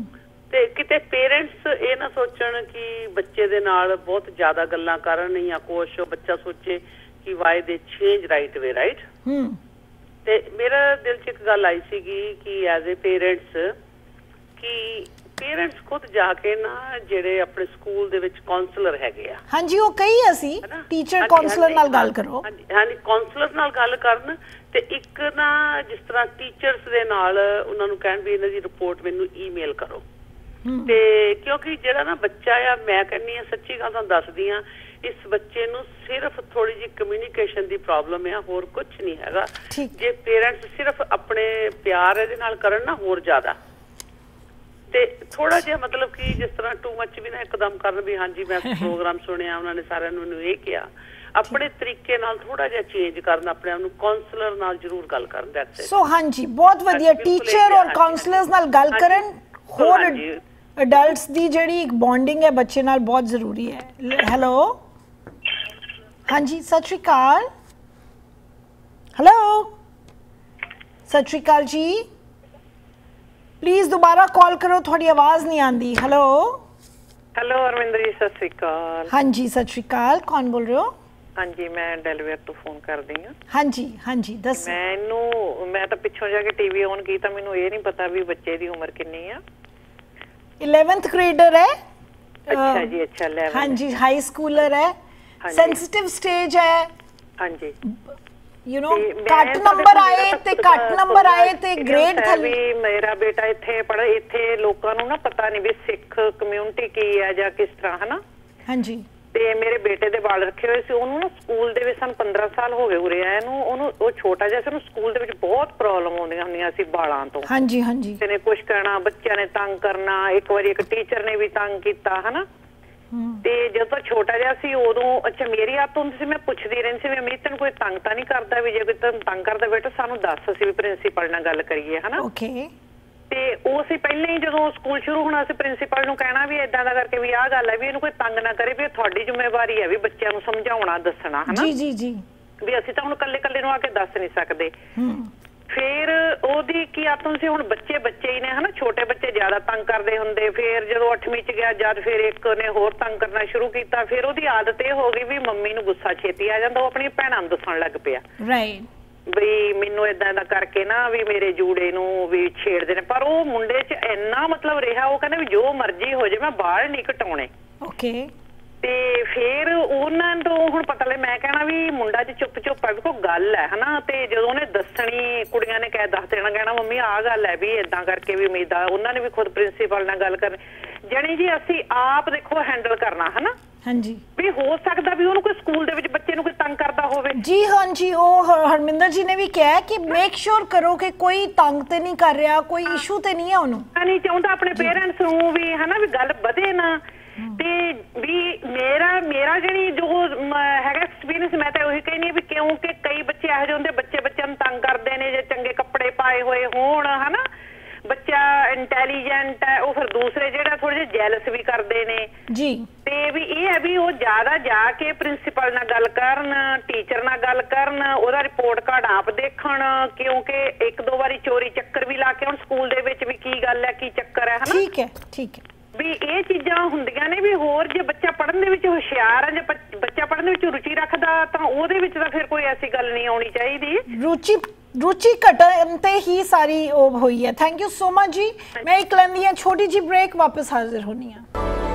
ਤੇ ਕਿਤੇ ਪੇਰੈਂਟਸ ਇਹ ਨਾ ਸੋਚਣ ਕਿ ਬੱਚੇ ਦੇ ਨਾਲ ਬਹੁਤ ਜ਼ਿਆਦਾ ਗੱਲਾਂ ਕਰਨ ਜਾਂ ਕੁਛ ਬੱਚਾ ਸੋਚੇ ਕਿ ਵਾਈ ਦੇ ਚੇਂਜ ਰਾਈਟ ਵੇ ਰਾਈਟ। ਤੇ ਮੇਰਾ ਦਿਲ 'ਚ ਇੱਕ ਗੱਲ ਆਈ ਸੀਗੀ ਕਿ ਐਜ਼ ਏ ਪੇਰੈਂਟਸ ਕਿ ਪੇਰੈਂਟਸ ਖੁਦ ਜਾ ਕੇ ਨਾ ਜਿਹੜੇ ਆਪਣੇ ਸਕੂਲ ਦੇ ਵਿੱਚ ਕਾਉਂਸਲਰ ਹੈਗੇ ਆ, ਹਾਂਜੀ ਉਹ ਕਹੀ ਅਸੀਂ ਟੀਚਰ ਕਾਉਂਸਲਰ ਨਾਲ ਗੱਲ ਕਰੋ, ਹਾਂਜੀ ਕਾਉਂਸਲਰ ਨਾਲ ਗੱਲ ਕਰਨ ਤੇ ਇੱਕ ਨਾ ਜਿਸ ਤਰ੍ਹਾਂ ਟੀਚਰਸ ਦੇ ਨਾਲ ਉਹਨਾਂ ਨੂੰ ਕਹਿਣ ਵੀ ਇਹਨਾਂ ਦੀ ਰਿਪੋਰਟ ਮੈਨੂੰ ਈਮੇਲ ਕਰੋ। ਤੇ ਕਿਉਂਕਿ ਜਿਹੜਾ ਨਾ ਬੱਚਾ ਆ, ਮੈਂ ਕਹਿੰਦੀ ਆ ਸੱਚੀ ਗੱਲ ਤੁਹਾਨੂੰ ਦੱਸਦੀ ਆ, ਇਸ ਬੱਚੇ ਨੂੰ ਸਿਰਫ ਥੋੜੀ ਜਿਹੀ ਕਮਿਊਨੀਕੇਸ਼ਨ ਦੀ ਪ੍ਰੋਬਲਮ ਆ, ਹੋਰ ਕੁਝ ਨਹੀਂ ਹੈਗਾ। ਜੇ ਪੇਰੈਂਟਸ ਸਿਰਫ ਆਪਣੇ ਪਿਆਰ ਇਹਦੇ ਨਾਲ ਕਰਨ ਨਾ ਹੋਰ ਜ਼ਿਆਦਾ, ਤੇ ਥੋੜਾ ਜਿਹਾ ਮਤਲਬ ਕਿ ਜਿਸ ਤਰ੍ਹਾਂ ਟੂ ਮੱਚ ਵੀ ਨਾ ਇੱਕਦਮ ਕਰਨ ਵੀ ਹਾਂਜੀ ਮੈਂ ਪ੍ਰੋਗਰਾਮ ਸੁਣਿਆ ਉਹਨਾਂ ਨੇ ਸਾਰਿਆਂ ਨੂੰ ਮੈਨੂੰ ਇਹ ਕਿਹਾ, ਆਪਣੇ ਤਰੀਕੇ ਨਾਲ ਥੋੜਾ ਜਿਹਾ ਚੇਂਜ ਕਰਨ, ਆਪਣੇ ਆਪ ਨੂੰ ਕਾਉਂਸਲਰ ਨਾਲ ਜ਼ਰੂਰ ਗੱਲ ਕਰਨ। That's it. ਸੋ ਹਾਂਜੀ ਬਹੁਤ ਵਧੀਆ, ਟੀਚਰ ਔਰ ਕਾਉਂਸਲਰਸ ਨਾਲ ਗੱਲ ਕਰਨ। ਹੋਰ ਅਡਲਟਸ ਦੀ ਜਿਹੜੀ ਇੱਕ ਬੌਂਡਿੰਗ ਹੈ ਬੱਚੇ ਨਾਲ ਬਹੁਤ ਜ਼ਰੂਰੀ ਹੈ। ਹੈਲੋ ਹਾਂਜੀ ਸਤਿ ਸ਼੍ਰੀ ਅਕਾਲ। ਹੈਲੋ ਸਤਿ ਸ਼੍ਰੀ ਅਕਾਲ ਜੀ, ਪਲੀਜ਼ ਦੁਬਾਰਾ ਕਾਲ ਕਰੋ, ਤੁਹਾਡੀ ਆਵਾਜ਼ ਨਹੀਂ ਆਉਂਦੀ। ਹੈਲੋ ਹੈਲੋ ਅਰਵਿੰਦਰ ਜੀ, ਸਤਿ ਸ਼੍ਰੀ ਅਕਾਲ। ਹਾਂਜੀ ਸਤਿ ਸ਼੍ਰੀ ਅਕਾਲ, ਕੌਣ ਬੋਲ ਰਹੇ ਹੋ? ਹਾਂਜੀ ਮੈਂ ਡੈਲਵੇਅਰ ਤੋਂ ਫੋਨ ਕਰਦੀ ਹਾਂ। ਹਾਂਜੀ ਹਾਂਜੀ ਦੱਸੋ। ਮੈਂ ਤਾਂ ਪਿੱਛੋਂ ਜਾ ਕੇ ਟੀਵੀ ਔਨ ਕੀਤਾ, ਮੈਨੂੰ ਇਹ ਨਹੀਂ ਪਤਾ ਵੀ ਬੱਚੇ ਦੀ ਉਮਰ ਕਿੰਨੀ ਆ। 11th ਗ੍ਰੇਡਰ ਹੈ। ਅੱਛਾ ਜੀ, ਅੱਛਾ 11। ਹਾਂਜੀ ਹਾਈ ਸਕੂਲਰ ਹੈ, ਸੈਂਸਿਟਿਵ ਸਟੇਜ ਹੈ। ਹਾਂਜੀ ਯੂ نو ਘੱਟ ਨੰਬਰ ਆਏ ਤੇ ਗ੍ਰੇਡ ਥੱਲੇ। ਮੇਰਾ ਬੇਟਾ ਇੱਥੇ ਪੜ੍ਹ, ਇੱਥੇ ਲੋਕਾਂ ਨੂੰ ਨਾ ਪਤਾ ਨਹੀਂ ਵੀ ਸਿੱਖ ਕਮਿਊਨਿਟੀ ਕੀ ਹੈ ਜਾਂ ਕਿਸ ਤਰ੍ਹਾਂ, ਹਨਾ। ਹਾਂਜੀ। ਤੇ ਮੇਰੇ ਬੇਟੇ ਦੇ ਵਾਲ ਰੱਖੇ ਹੋਏ ਸੀ, ਉਹਨੂੰ ਨਾ ਸਕੂਲ ਦੇ ਵਿੱਚ ਸਾਨੂੰ 15 ਸਾਲ ਹੋ ਗਏ ਉਰੇ ਆਏ ਨੂੰ, ਉਹਨੂੰ ਉਹ ਛੋਟਾ ਜਿਹਾ ਸੀ, ਉਹਨੂੰ ਸਕੂਲ ਦੇ ਵਿੱਚ ਬਹੁਤ ਪ੍ਰੋਬਲਮ ਆਉਂਦੀਆਂ ਹੁੰਦੀਆਂ ਸੀ ਵਾਲਾਂ ਤੋਂ। ਹਾਂਜੀ ਹਾਂਜੀ। ਕਿਸੇ ਨੇ ਕੁਛ ਕਹਿਣਾ, ਬੱਚਿਆਂ ਨੇ ਤੰਗ ਕਰਨਾ, ਇੱਕ ਵਾਰੀ ਇੱਕ ਟੀਚਰ ਨੇ ਵੀ ਤੰਗ ਕੀਤਾ, ਹਨਾ। ਤੇ ਜਦੋਂ ਛੋਟਾ ਜਿਹਾ ਸੀ ਉਦੋਂ ਅੱਛਾ ਮੇਰੀ ਆਦਤ ਹੁੰਦੀ ਸੀ, ਮੈਂ ਪੁੱਛਦੀ ਰਹਿੰਦੀ ਸੀ ਵੀ ਅਮੀਤ ਤੈਨੂੰ ਕੋਈ ਤੰਗ ਤਾਂ ਨਹੀਂ ਕਰਦਾ, ਵੀ ਜੇ ਕੋਈ ਤੈਨੂੰ ਤੰਗ ਕਰਦਾ ਬੇਟਾ ਸਾਨੂੰ ਦੱਸ, ਅਸੀਂ ਵੀ ਪ੍ਰਿੰਸੀਪਲ ਨਾਲ ਗੱਲ ਕਰੀਏ, ਹਨਾ। ਓਕੇ। ਤੇ ਉਹ ਅਸੀਂ ਪਹਿਲਾਂ ਹੀ ਜਦੋਂ ਸਕੂਲ ਸ਼ੁਰੂ ਹੋਣਾ ਸੀ ਪ੍ਰਿੰਸੀਪਲ ਨੂੰ ਕਹਿਣਾ ਵੀ ਏਦਾਂ ਦਾ ਕਰਕੇ ਵੀ ਆਹ ਗੱਲ ਹੈ ਵੀ ਇਹਨੂੰ ਕੋਈ ਤੰਗ ਨਾ ਕਰੇ, ਵੀ ਤੁਹਾਡੀ ਜ਼ਿੰਮੇਵਾਰੀ ਹੈ ਵੀ ਬੱਚਿਆਂ ਨੂੰ ਸਮਝਾਉਣਾ ਦੱਸਣਾ, ਹਨਾ। ਜੀ ਜੀ ਜੀ। ਵੀ ਅਸੀਂ ਤਾਂ ਹੁਣ ਕੱਲੇ ਨੂੰ ਆ ਕੇ ਦੱਸ ਨਹੀਂ ਸਕਦੇ। ਫਿਰ ਉਹਦੀ ਕੀ ਆਦਤ ਸੀ, ਹੁਣ ਬੱਚੇ ਹੀ ਨੇ, ਹਨਾ। ਛੋਟੇ ਬੱਚੇ ਜ਼ਿਆਦਾ ਤੰਗ ਕਰਦੇ ਹੁੰਦੇ, ਫਿਰ ਜਦੋਂ 8ਵੀਂ ਚ ਗਿਆ ਜਦ ਫਿਰ ਇੱਕ ਨੇ ਹੋਰ ਤੰਗ ਕਰਨਾ ਸ਼ੁਰੂ ਕੀਤਾ, ਫਿਰ ਉਹਦੀ ਆਦਤ ਇਹ ਹੋ ਗਈ ਵੀ ਮੰਮੀ ਨੂੰ ਗੁੱਸਾ ਛੇਤੀ ਆ ਜਾਂਦਾ, ਉਹ ਆਪਣੀਆਂ ਭੈਣਾਂ ਨੂੰ ਦੱਸਣ ਲੱਗ ਪਿਆ ਵੀ ਮੈਨੂੰ ਏਦਾਂ ਦਾ ਕਰਕੇ ਨਾ ਵੀ ਮੇਰੇ ਜੂੜੇ ਨੂੰ ਵੀ ਛੇੜਦੇ ਨੇ। ਪਰ ਉਹ ਮੁੰਡੇ 'ਚ ਇੰਨਾ ਮਤਲਬ ਰਿਹਾ, ਉਹ ਕਹਿੰਦਾ ਵੀ ਜੋ ਮਰਜ਼ੀ ਹੋ ਜਾਏ ਮੈਂ ਬਾਹਰ ਨਹੀਂ ਘਟਾਉਣੇ। ਓਕੇ। ਤੇ ਫਿਰ ਉਹਨਾਂ ਤੋਂ ਹੁਣ ਪਤਾ ਲੱਗ, ਮੈਂ ਕਹਿਣਾ ਵੀ ਮੁੰਡਾ ਚ ਚੁੱਪ ਹੈ ਵੀ ਕੋਈ ਗੱਲ ਹੈ, ਹਨਾ। ਤੇ ਜਦੋਂ ਉਹਨੇ ਦੱਸਣੀ, ਕੁੜੀਆਂ ਨੇ ਕਹਿ ਦੱਸ ਦੇਣਾ, ਕਹਿਣਾ ਮੰਮੀ ਆਹ ਗੱਲ ਹੈ ਵੀ ਏਦਾਂ ਕਰਕੇ ਵੀ ਉਮੀਦਾਂ, ਉਹਨਾਂ ਨੇ ਵੀ ਖੁਦ ਪ੍ਰਿੰਸੀਪਲ ਨਾਲ ਗੱਲ ਕਰਨੀ। ਜਾਣੀ ਜੀ ਅਸੀਂ ਆਪ ਦੇਖੋ ਹੈਂਡਲ ਕਰਨਾ, ਹਨਾ। ਹਾਂਜੀ। ਵੀ ਹੋ ਸਕਦਾ ਵੀ ਉਹਨੂੰ ਕੋਈ ਸਕੂਲ ਦੇ ਵਿੱਚ ਬੱਚੇ ਨੂੰ ਕੋਈ ਤੰਗ ਕਰਦਾ ਹੋਵੇ। ਜੀ ਹਾਂਜੀ, ਉਹ ਹਰਮਿੰਦਰ ਜੀ ਨੇ ਵੀ ਕਿਹਾ ਕਿ ਮੇਕ ਸ਼ੋਰ ਕਰੋ ਕਿ ਕੋਈ ਤੰਗ ਤੇ ਨਹੀਂ ਕਰ ਰਿਹਾ, ਕੋਈ ਇਸ਼ੂ ਤੇ ਨਹੀਂ ਹੈ ਉਹਨੂੰ। ਨਹੀਂ ਚਾਹੁੰਦਾ ਆਪਣੇ ਪੇਰੈਂਟਸ ਨੂੰ ਵੀ, ਹਨਾ, ਵੀ ਗੱਲ ਵਧੇ ਨਾ। ਤੇ ਵੀ ਮੇਰਾ ਜਿਹੜੀ ਜੋ ਹੈਗਾ ਐਕਸਪੀਰੀਅੰਸ, ਮੈਂ ਤਾਂ ਉਹੀ ਕਹਿੰਦੀ ਵੀ ਕਿਉਂਕਿ ਕਈ ਬੱਚੇ ਇਹੋ ਜਿਹੇ ਹੁੰਦੇ, ਬੱਚਿਆਂ ਨੂੰ ਤੰਗ ਕਰਦੇ ਨੇ ਜੇ ਚੰਗੇ ਕੱਪੜੇ ਪਾਏ ਹੋਏ ਹੋਣ, ਹਨਾ। ਬੱਚਾ ਇੰਟੈਲੀਜੈਂਟ ਹੈ, ਉਹ ਫਿਰ ਦੂਸਰੇ ਜਿਹੜਾ ਥੋੜੇ ਜਿਹੇ ਜੈਲਸ ਵੀ ਕਰਦੇ ਨੇ ਜੀ। ਤੇ ਵੀ ਇਹ ਹੈ ਵੀ ਉਹ ਜ਼ਿਆਦਾ ਜਾ ਕੇ ਪ੍ਰਿੰਸੀਪਲ ਨਾਲ ਗੱਲ ਕਰਨ, ਟੀਚਰ ਨਾਲ ਗੱਲ ਕਰਨ, ਉਹਦਾ ਰਿਪੋਰਟ ਕਾਰਡ ਆਪ ਦੇਖਣ, ਕਿਉਂਕਿ ਇੱਕ ਦੋ ਵਾਰੀ ਚੋਰੀ ਚੱਕਰ ਵੀ ਲਾ ਕੇ ਹੁਣ ਸਕੂਲ ਦੇ ਵਿੱਚ ਵੀ ਕੀ ਗੱਲ ਹੈ, ਕੀ ਚੱਕਰ ਹੈ, ਹਨਾ। ਠੀਕ ਹੈ ਠੀਕ ਹੈ। ਵੀ ਇਹ ਚੀਜ਼ਾਂ ਹੁੰਦੀਆਂ ਨੇ ਵੀ ਹੋਰ ਜੇ ਬੱਚਾ ਪੜ੍ਹਨ ਦੇ ਵਿੱਚ ਹੁਸ਼ਿਆਰ ਹੈ, ਜੇ ਬੱਚਾ ਪੜ੍ਹਨ ਦੇ ਵਿੱਚ ਰੁਚੀ ਰੱਖਦਾ ਤਾਂ ਉਹਦੇ ਵਿੱਚ ਤਾਂ ਫਿਰ ਕੋਈ ਐਸੀ ਗੱਲ ਨਹੀਂ ਆਉਣੀ ਚਾਹੀਦੀ। ਰੁਚੀ ਘਟਣ ਤੇ ਹੀ ਸਾਰੀ ਉਹ ਹੋਈ ਹੈ। ਥੈਂਕ ਯੂ ਸੋ ਮਚ ਜੀ। ਮੈਂ ਇੱਕ ਲੈਂਦੀ ਹਾਂ ਛੋਟੀ ਜੀ ਬ੍ਰੇਕ, ਵਾਪਸ ਹਾਜ਼ਰ ਹੋਣੀ ਆ।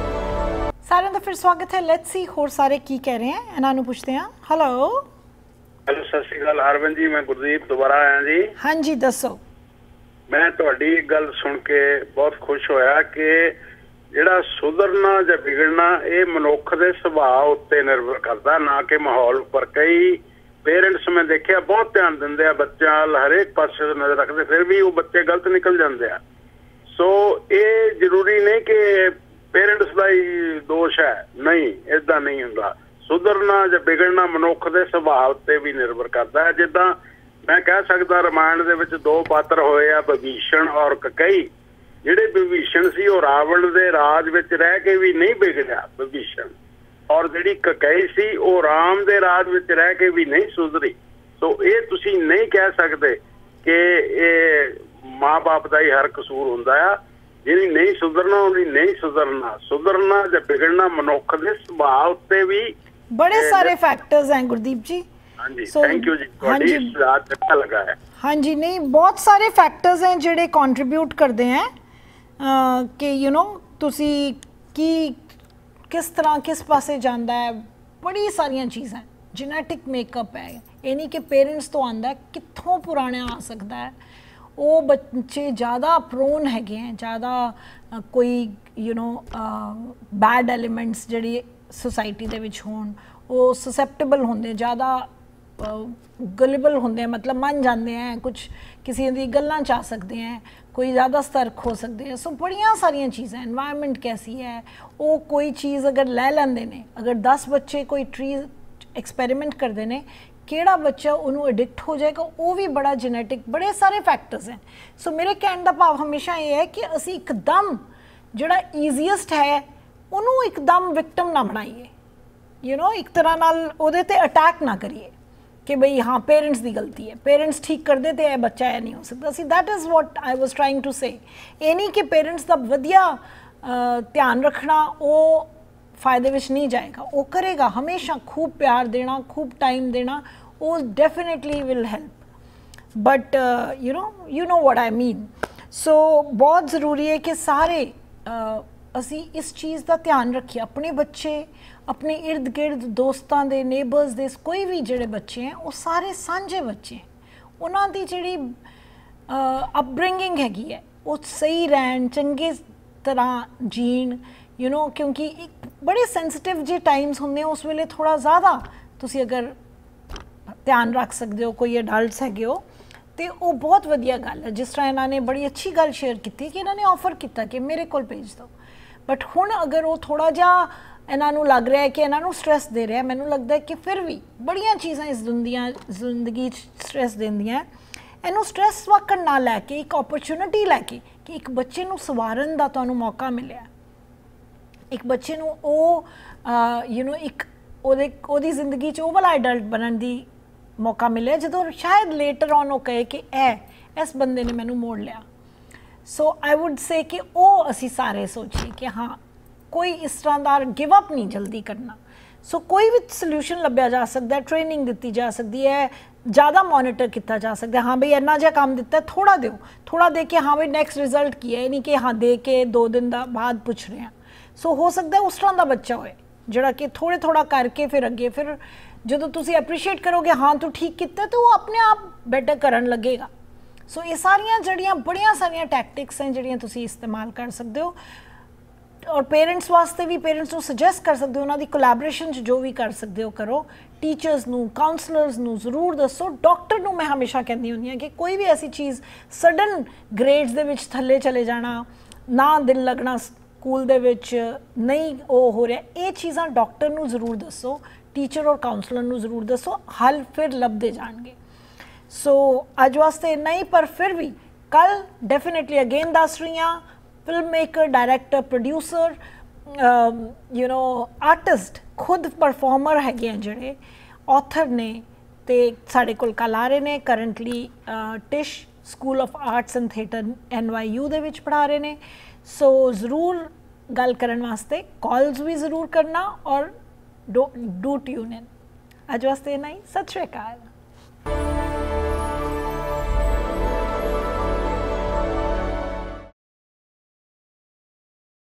ਸਾਰਿਆਂ ਦਾ ਫਿਰ ਸਵਾਗਤ ਹੈ। ਲੈਟਸ ਸੀ ਹੋਰ ਸਾਰੇ ਕੀ ਕਹਿ ਰਹੇ ਹਨ, ਇਹਨਾਂ ਨੂੰ ਪੁੱਛਦੇ ਹਾਂ। ਹੈਲੋ ਸਤਿ ਸ਼੍ਰੀ ਅਕਾਲ ਹਰਵਿੰਦਰ ਜੀ, ਮੈਂ ਗੁਰਦੀਪ ਦੁਬਾਰਾ ਆਇਆ ਜੀ। ਹਾਂਜੀ ਦੱਸੋ। ਮੈਂ ਤੁਹਾਡੀ ਗੱਲ ਸੁਣ ਕੇ ਬਹੁਤ ਖੁਸ਼ ਹੋਇਆ ਕਿ ਜਿਹੜਾ ਸੁਧਰਨਾ ਜਾਂ ਵਿਗੜਨਾ ਇਹ ਮਨੁੱਖ ਦੇ ਸੁਭਾਅ ਉੱਤੇ ਨਿਰਭਰ ਕਰਦਾ, ਨਾ ਕਿ ਮਾਹੌਲ ਉੱਪਰ। ਕਈ ਪੇਰੈਂਟਸ ਮੈਂ ਦੇਖਿਆ ਬਹੁਤ ਧਿਆਨ ਦਿੰਦੇ ਆ ਬੱਚਿਆਂ ਵੱਲ, ਹਰੇਕ ਪਾਸੇ ਨਜ਼ਰ ਰੱਖਦੇ, ਫਿਰ ਵੀ ਉਹ ਬੱਚੇ ਗਲਤ ਨਿਕਲ ਜਾਂਦੇ ਆ। ਸੋ ਇਹ ਜ਼ਰੂਰੀ ਨਹੀਂ ਕਿ ਪੇਰੈਂਟਸ ਦਾ ਹੀ ਦੋਸ਼ ਹੈ, ਨਹੀਂ, ਏਦਾਂ ਨਹੀਂ ਹੁੰਦਾ। ਸੁਧਰਨਾ ਜਾਂ ਵਿਗੜਨਾ ਮਨੁੱਖ ਦੇ ਸੁਭਾਅ ਉੱਤੇ ਵੀ ਨਿਰਭਰ ਕਰਦਾ ਹੈ। ਜਿੱਦਾਂ ਮੈਂ ਕਹਿ ਸਕਦਾ ਰਾਮਾਇਣ ਦੇ ਵਿੱਚ ਦੋ ਪਾਤਰ ਹੋਏ ਆ, ਵਿਭੀਸ਼ਣ ਔਰ ਕਕਈ। ਜਿਹੜੇ ਵਿਭੀਸ਼ਣ ਸੀ ਉਹ ਰਾਵਣ ਦੇ ਰਾਜ ਵਿੱਚ ਰਹਿ ਕੇ ਵੀ ਨਹੀਂ ਵਿਗੜਿਆ ਵਿਭੀਸ਼ਣ, ਔਰ ਜਿਹੜੀ ਕਕਈ ਸੀ ਉਹ ਰਾਮ ਦੇ ਰਾਜ ਵਿੱਚ ਰਹਿ ਕੇ ਵੀ ਨਹੀਂ ਸੁਧਰੀ। ਸੋ ਇਹ ਤੁਸੀਂ ਨਹੀਂ ਕਹਿ ਸਕਦੇ ਕਿ ਇਹ ਮਾਂ ਬਾਪ ਦਾ ਹੀ ਹਰ ਕਸੂਰ ਹੁੰਦਾ ਆ। ਜਿਹਨੇ ਨਹੀਂ ਸੁਧਰਨਾ ਉਹਨੇ ਨਹੀਂ ਸੁਧਰਨਾ ਜਾਂ ਵਿਗੜਨਾ ਮਨੁੱਖ ਦੇ ਸੁਭਾਅ ਉੱਤੇ ਵੀ बड़े सारे फैक्टर्स हैं गुरदीप जी। हाँ जी, थैंक यू जी, ਤੁਹਾਡੀ ਰਾਤ अच्छा लगा है। हाँ जी, नहीं बहुत सारे फैक्टर्स हैं ਜਿਹੜੇ कंट्रीब्यूट करते हैं कि यू नो तुसी की किस तरह किस पासे जाता है। बड़ी सारिया चीज़ां जेनेटिक मेकअप है, ये नहीं कि पेरेंट्स तो आंदा है, कित्थों पुराने आ सकता है। वो बच्चे ज़्यादा प्रोन हैगे हैं, ज़्यादा कोई यू नो बैड एलीमेंट्स जिहड़ी सोसाइटी दे विच होण, वो ससैप्टेबल होंदे, ज़्यादा गलेबल होंदे, मतलब मन जाते हैं, कुछ किसी दी गल्लां च आ सकते हैं, कोई ज़्यादा सतर्क हो सकते हैं। सो बड़ियां सारियां चीज़ां, एनवायरनमेंट कैसी है, वो कोई चीज़ अगर लै लैंदे ने, अगर 10 बच्चे कोई ट्रीज एक्सपेरिमेंट करते हैं, केड़ा बच्चा उन्होंने एडिक्ट हो जाएगा, वो भी बड़ा जेनेटिक, बड़े सारे फैक्टर्स हैं। सो मेरे कहने का भाव हमेशा ये है कि असी एकदम जिहड़ा ईजीएस्ट है उन्होंने एकदम विक्टिम ना बनाइए, यू नो एक तरह नाल उहदे ते अटैक ना करिए कि बई हाँ पेरेंट्स की गलती है, पेरेंट्स ठीक कर दे तो यह बच्चा है नहीं हो सकता। See that is what I was trying to say. ये नहीं कि पेरेंट्स का वधिया ध्यान रखना वो फायदे विच नहीं जाएगा, वो करेगा हमेशा, खूब प्यार देना, खूब टाइम देना, वो definitely will help. But you know what I mean. So बहुत ज़रूरी है कि सारे असी इस चीज़ का ध्यान रखिए, अपने बच्चे, अपने इर्द गिर्द दोस्तों के, नेबर्स दे, कोई भी जोड़े बच्चे हैं वो सारे सांझे बच्चे हैं, उन्होंने जी अपब्रिंगिंग हैगी है वो सही रहन, चंगे तरह जीन, यू नो, क्योंकि एक बड़े सेंसिटिव जे टाइम्स होंगे, उस वेले थोड़ा ज़्यादा तुसी अगर ध्यान रख सकते हो, कोई अडल्ट्स है हो तो वो बहुत वधिया गल है। जिस तरह इन्होंने बड़ी अच्छी गल शेयर की कि इन्होंने ऑफर किया कि मेरे को भेज दो, बट हुण अगर वो थोड़ा जा इन्हों लग रहा है कि इन्हों स्ट्रैस दे रहा है, मैनू लगता है कि फिर भी बड़िया चीज़ां इस जिंदगी स्ट्रैस देंदियां, इनू स्ट्रैस वाकण ना लैके एक अपॉर्चुनिटी लैके कि एक बच्चे नू सवारन दा तुहानू मौका मिलिया, एक बच्चे नू यू नो एक ओदी जिंदगी च वो वाला एडल्ट बनने दी मौका मिले जो शायद लेटर ऑन वो कहे कि इस बंदे ने मैनू मोड़ लिया। सो आई वुड से कि वो असी सारे सोचिए कि हाँ कोई इस तरह का गिव अप नहीं जल्दी करना। सो कोई भी सोल्यूशन लभ्या जा सकता है, ट्रेनिंग दी जा सकती है, ज़्यादा मॉनिटर किया जा सकता है। हाँ भाई इन्ना जहा काम दिता है, थोड़ा दो, थोड़ा दे के हाँ भाई नैक्सट रिजल्ट की है, नहीं कि हाँ दे के 2 दिन बाद पूछ रहे हैं। सो हो सकता है उस तरह का बच्चा होए जोड़ा कि थोड़े थोड़ा करके फिर अगे, फिर जो तुम एप्रीशिएट करोगे हाँ तू ठीक किया तो वो अपने आप बेटर करन लगेगा। सो ये सारिया जड़ियाँ बड़िया सारिया टैक्टिक्स हैं जड़ियाँ तुसी इस्तेमाल कर सकते हो, और पेरेंट्स वास्ते भी पेरेंट्स को सजैसट कर सकते हो, उन्होंने कोलैबोरेशन जो भी कर सकते हो करो। टीचर्स नू, काउंसलर्स नू जरूर दसो। डॉक्टर नू मैं हमेशा कहती होंदी हां कि कोई भी ऐसी चीज़ सडन ग्रेड्स दे विच थल्ले चले जाना, ना दिल लगना स्कूल दे विच नहीं वो हो रहा, ये चीज़ां डॉक्टर नू जरूर दसो, टीचर और काउंसलर नू जरूर दसो, हल फिर लभदे जाणगे। सो अज वास्ते इन्ना ही, पर फिर भी कल डेफिनेटली अगेन दस रही हाँ, film maker, director, producer, you know artist, खुद परफॉर्मर है जोड़े, ऑथर ने तो साढ़े कोल कल आ रहे हैं। Currently Tisch school of arts and theatre NYU दे विच पढ़ा रहे हैं। सो ज़रूर गल करन वास्ते कॉल्स भी ज़रूर करना और डू ट्यून इन। अज वास्ते इन्ना ही, सत श्री अकाल।